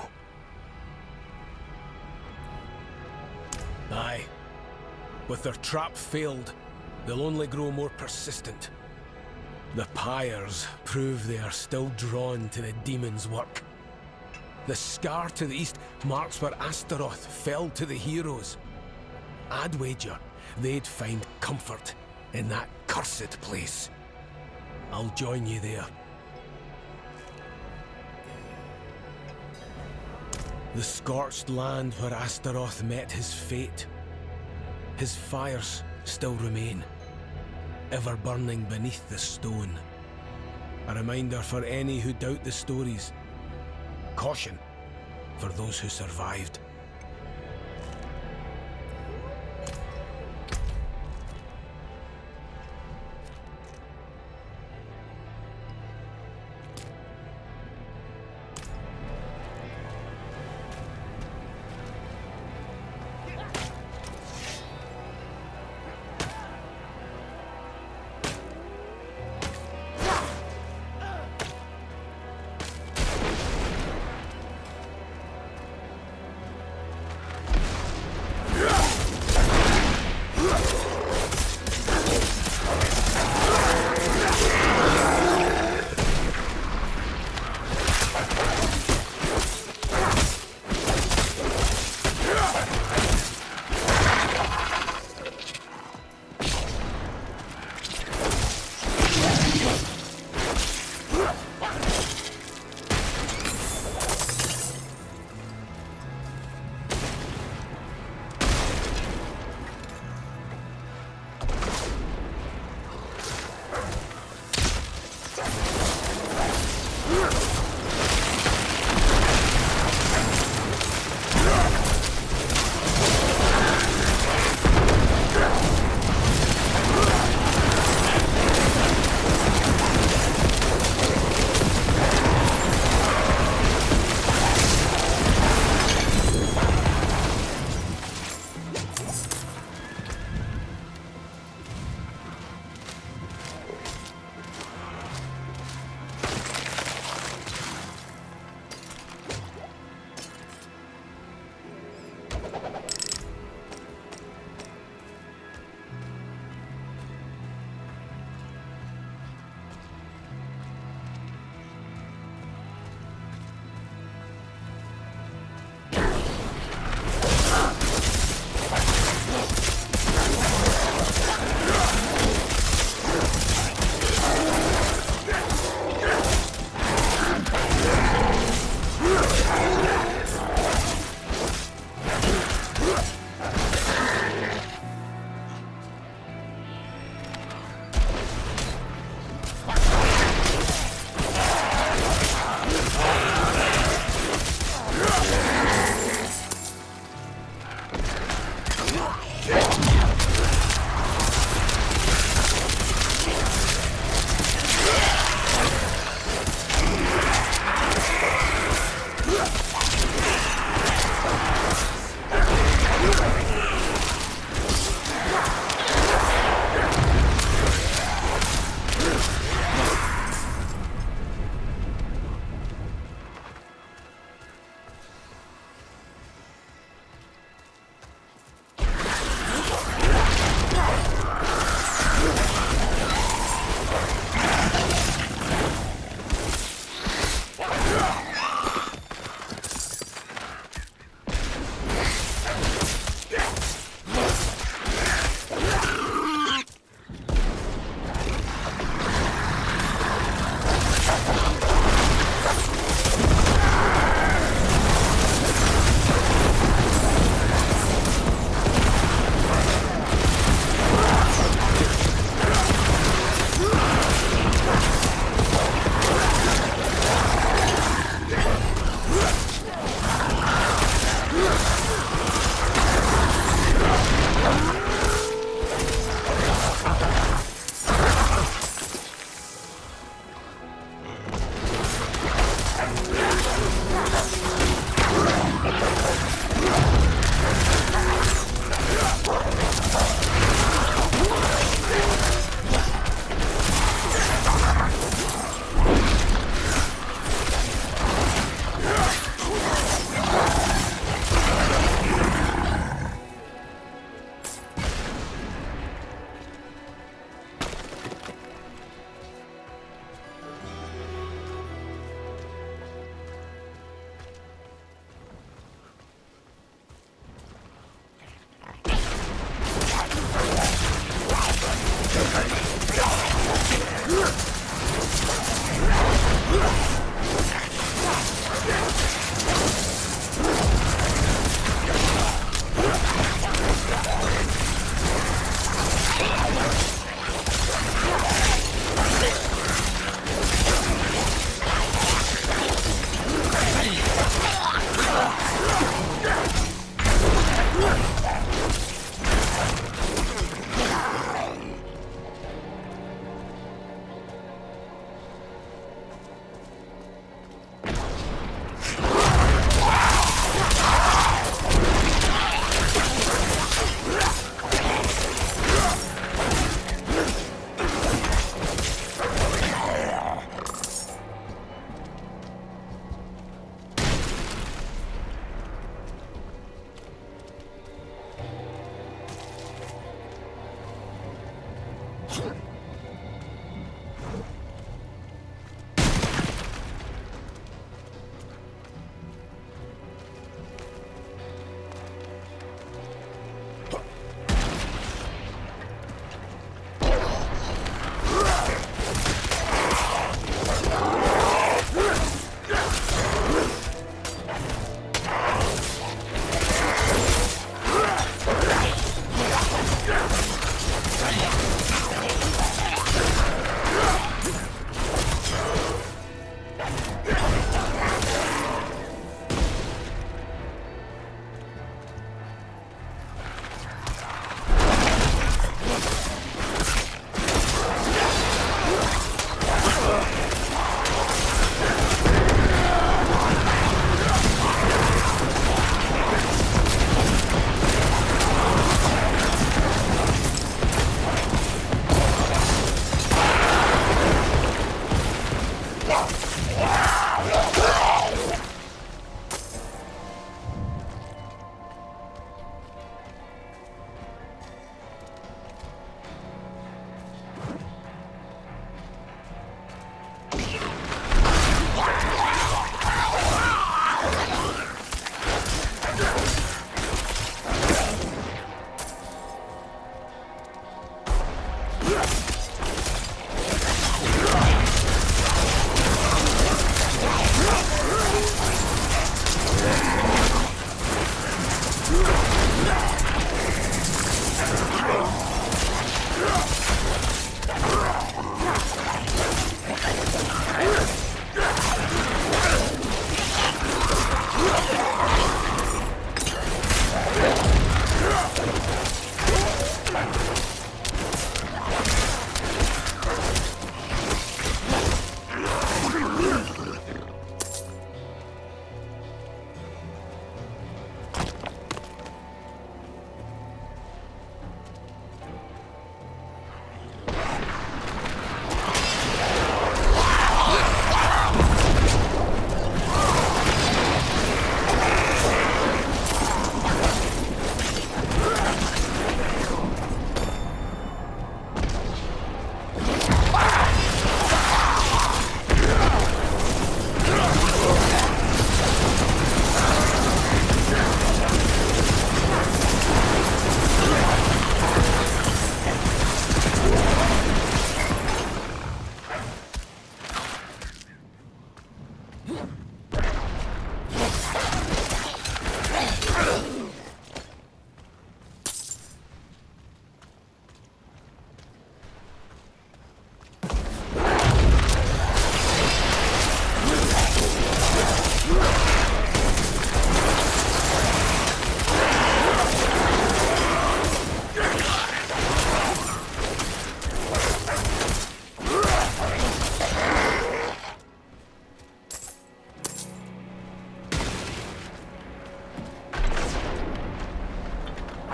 Aye. With their trap failed, they'll only grow more persistent. The pyres prove they are still drawn to the demon's work. The scar to the east marks where Astaroth fell to the heroes. I'd wager they'd find comfort in that cursed place. I'll join you there. The scorched land where Astaroth met his fate. His fires still remain, ever burning beneath the stone. A reminder for any who doubt the stories. Caution for those who survived.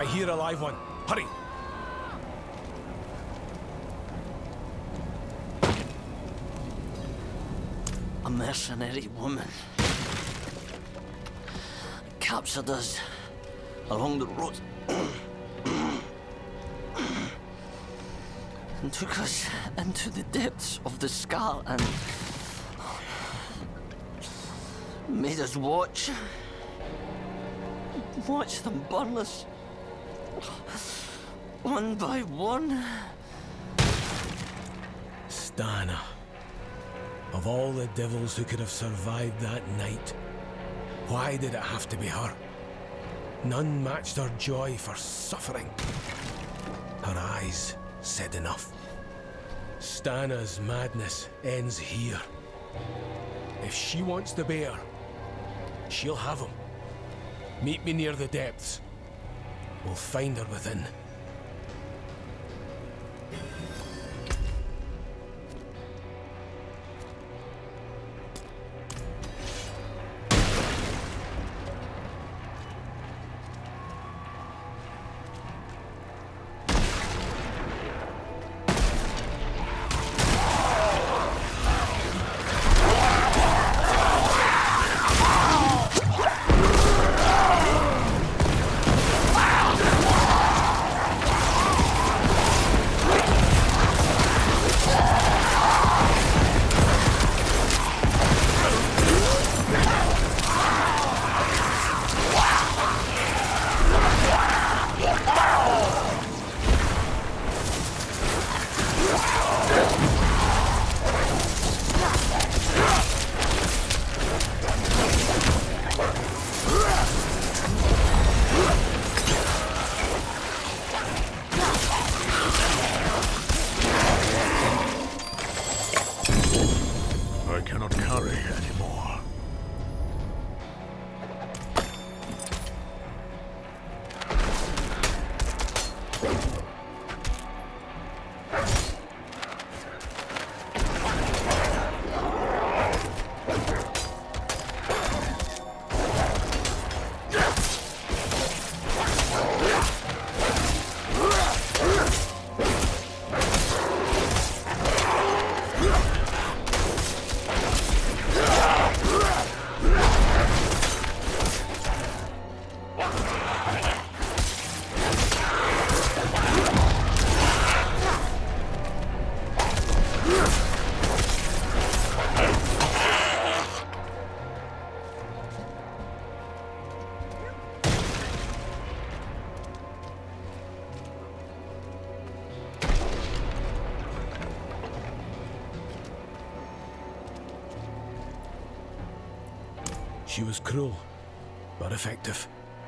I hear a live one. Hurry! A mercenary woman captured us along the road and took us into the depths of the scar and made us watch them burn us one by one. Stana. Of all the devils who could have survived that night, why did it have to be her? None matched her joy for suffering. Her eyes said enough. Stana's madness ends here. If she wants the bear, she'll have him. Meet me near the depths. We'll find her within. She was cruel, but effective.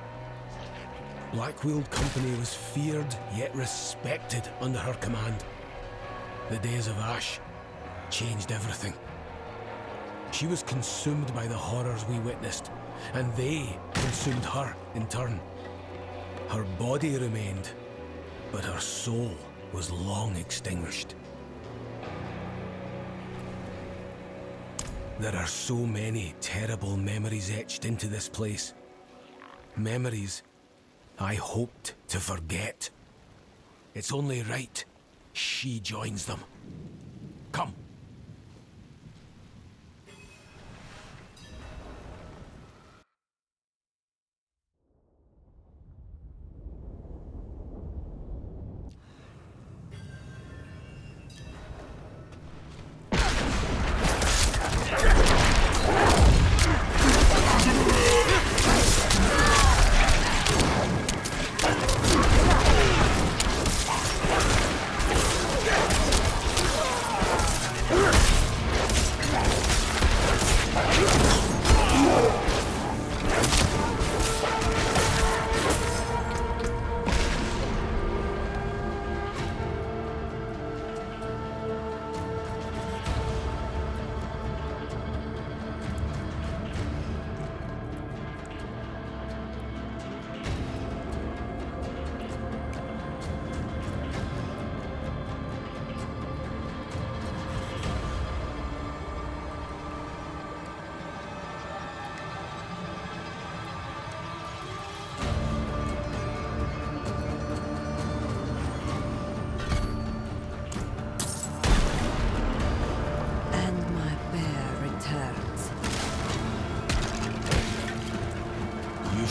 Blackweald Company was feared yet respected under her command. The days of Ash changed everything. She was consumed by the horrors we witnessed, and they consumed her in turn. Her body remained, but her soul was long extinguished. There are so many terrible memories etched into this place. Memories I hoped to forget. It's only right she joins them. Come.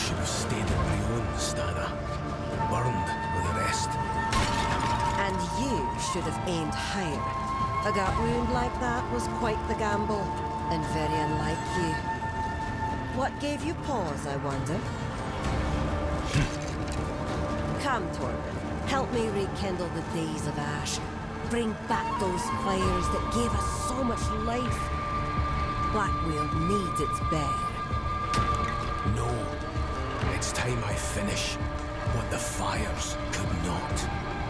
should have stayed in Brion, Stana. Burned with the rest. And you should have aimed higher. A gut wound like that was quite the gamble, and very unlike you. What gave you pause, I wonder? Come, Torben. Help me rekindle the days of ash. Bring back those fires that gave us so much life. Blackweald needs its bear. No. It's time I finish what the fires could not.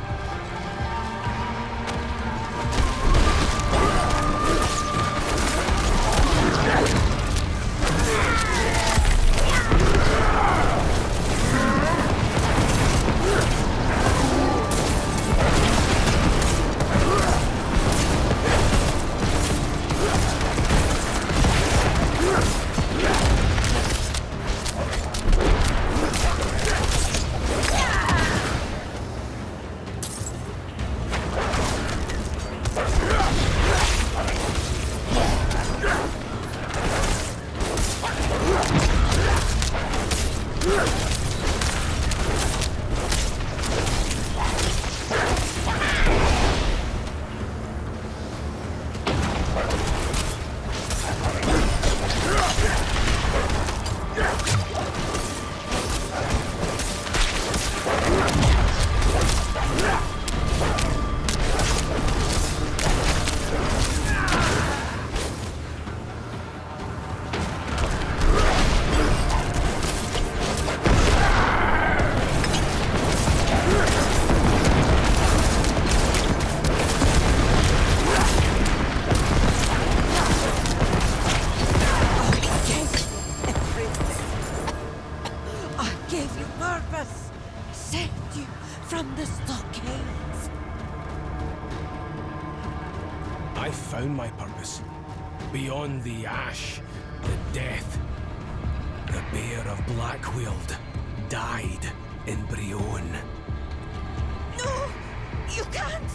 I found my purpose. Beyond the ash, the death. The Bear of Blackweald died in Brion. No! You can't!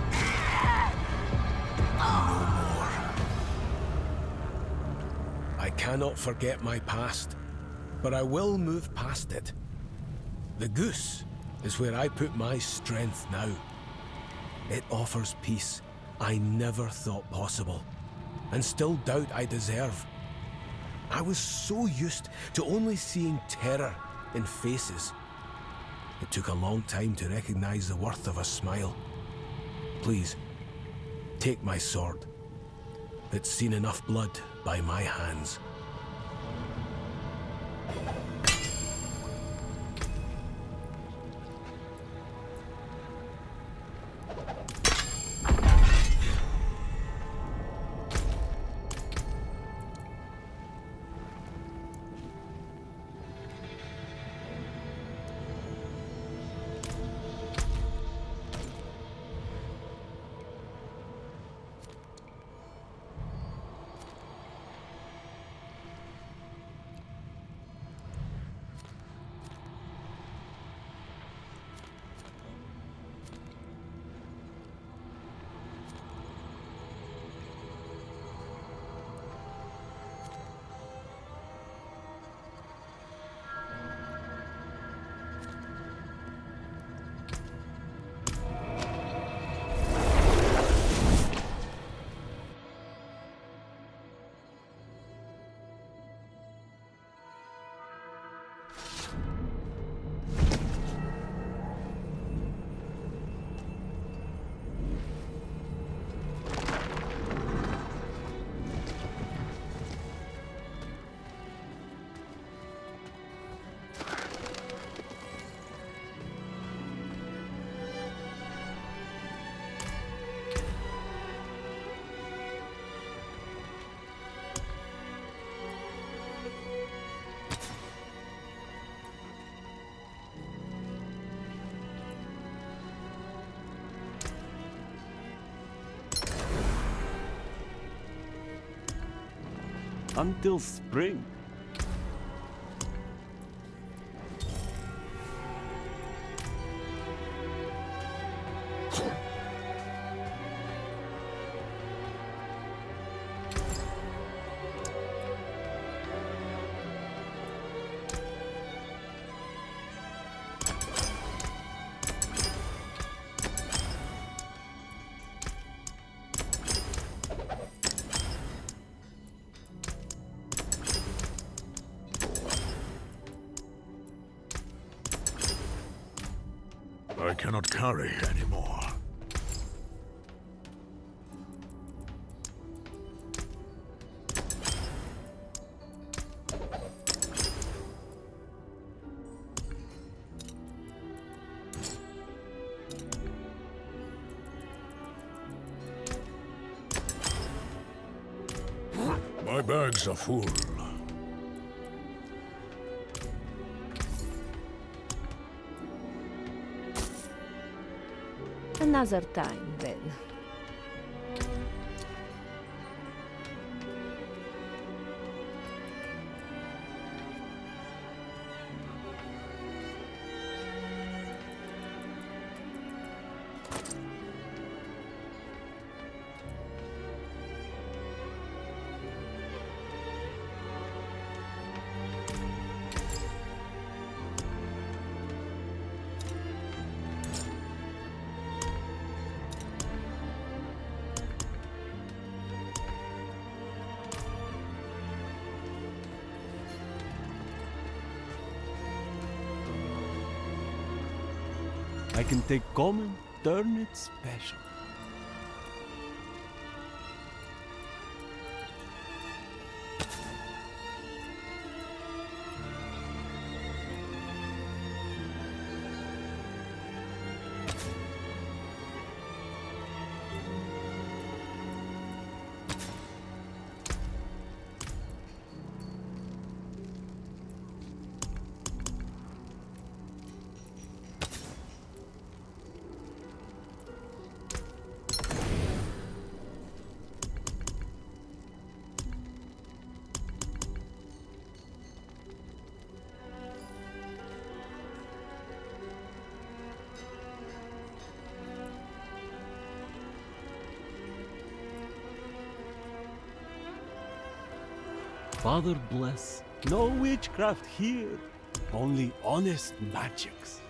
No more. I cannot forget my past, but I will move past it. The goose is where I put my strength now. It offers peace I never thought possible, and still doubt I deserve. I was so used to only seeing terror in faces. It took a long time to recognize the worth of a smile. Please, take my sword. It's seen enough blood by my hands. Until spring. cannot carry anymore. My bags are full. Another time, then. I can take common, turn it special. Father bless, no witchcraft here, only honest magics.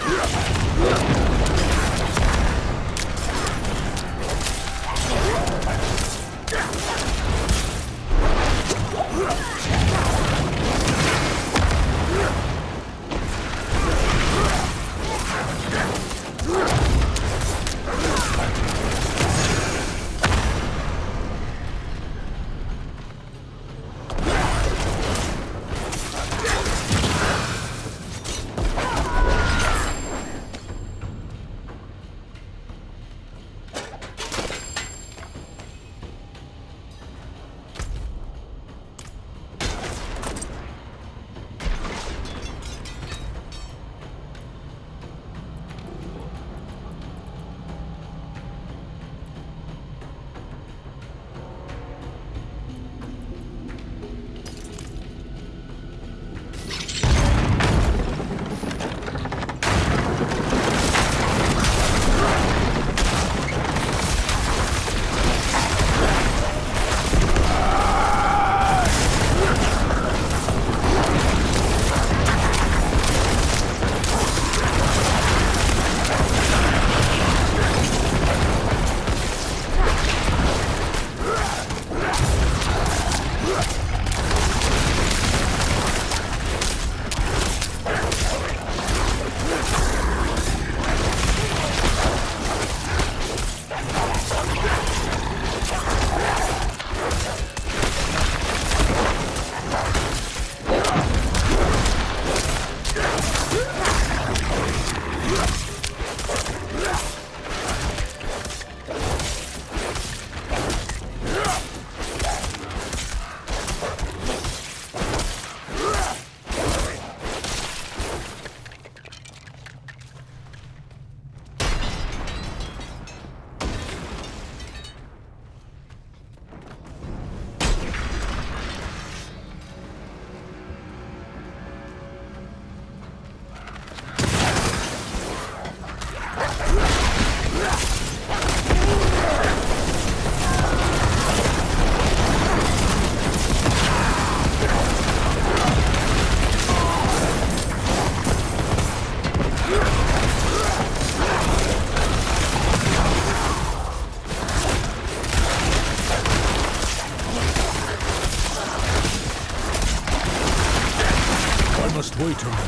must wait a minute.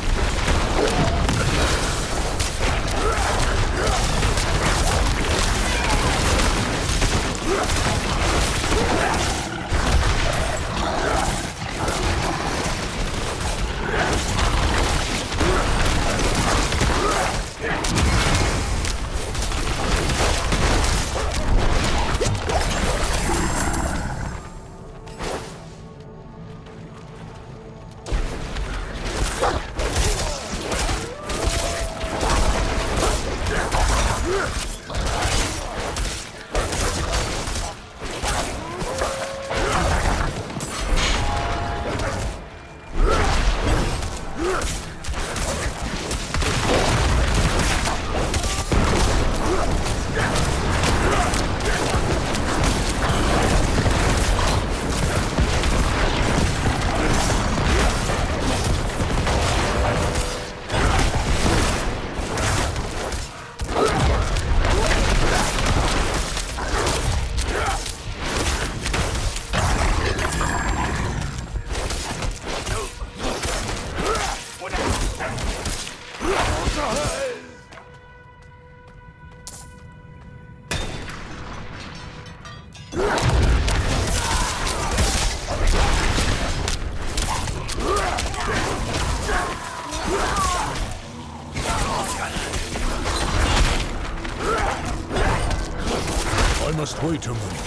I must wait a moment.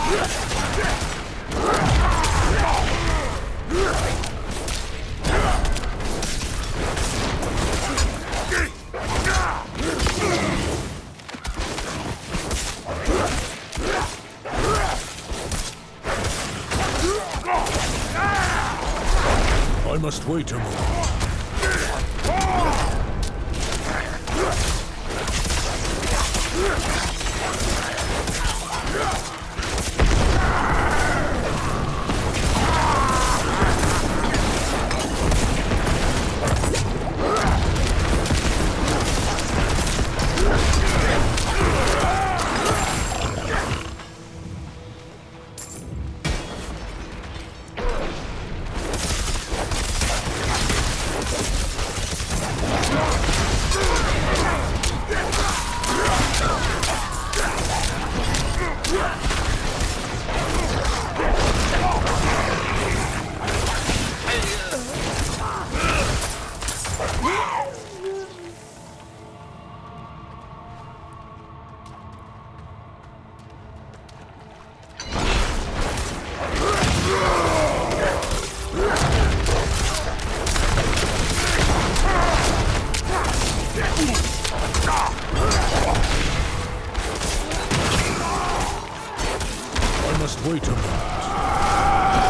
I must wait a moment. I must wait a moment.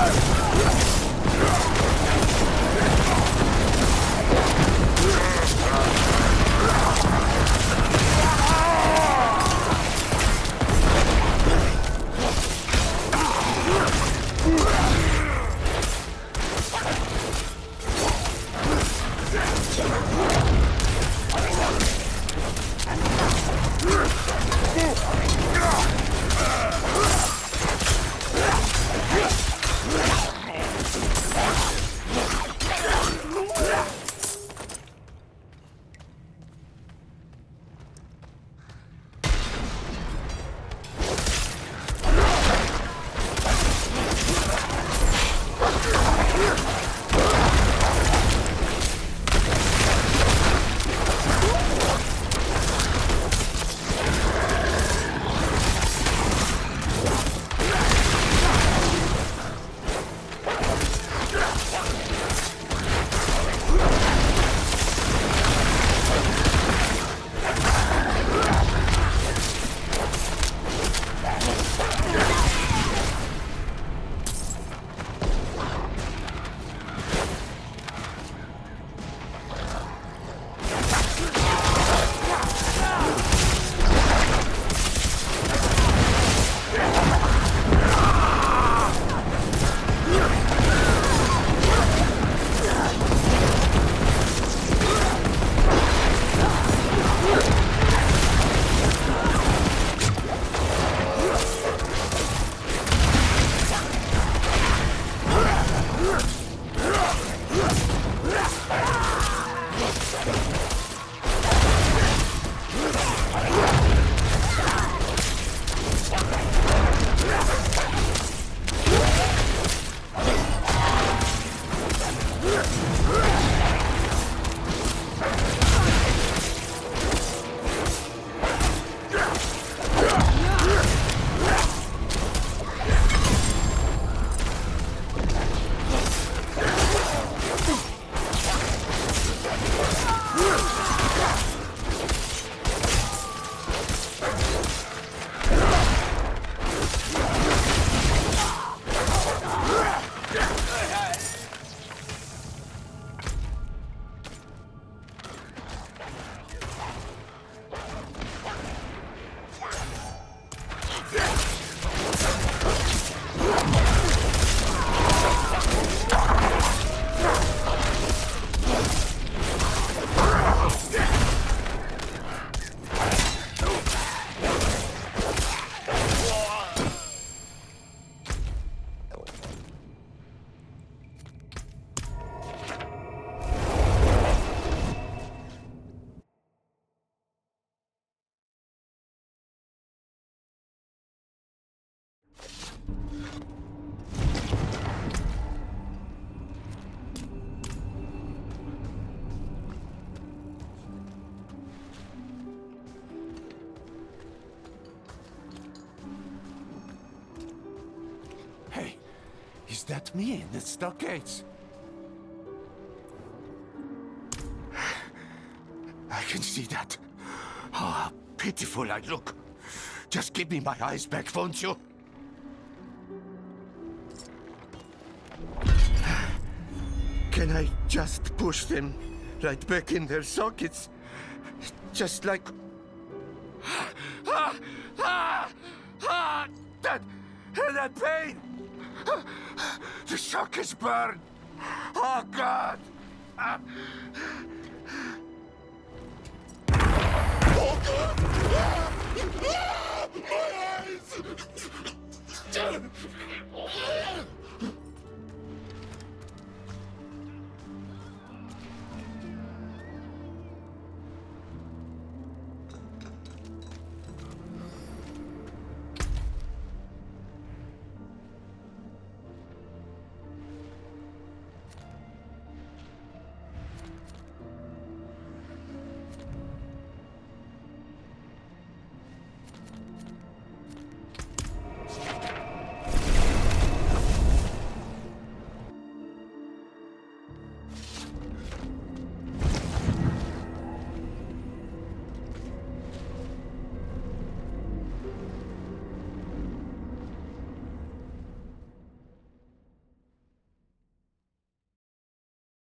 Is that me in the stockades? I can see that. Oh, how pitiful I look. Just give me my eyes back, won't you? Can I just push them right back in their sockets? Just like... that pain! The sockets burn! Oh, God! Oh, God!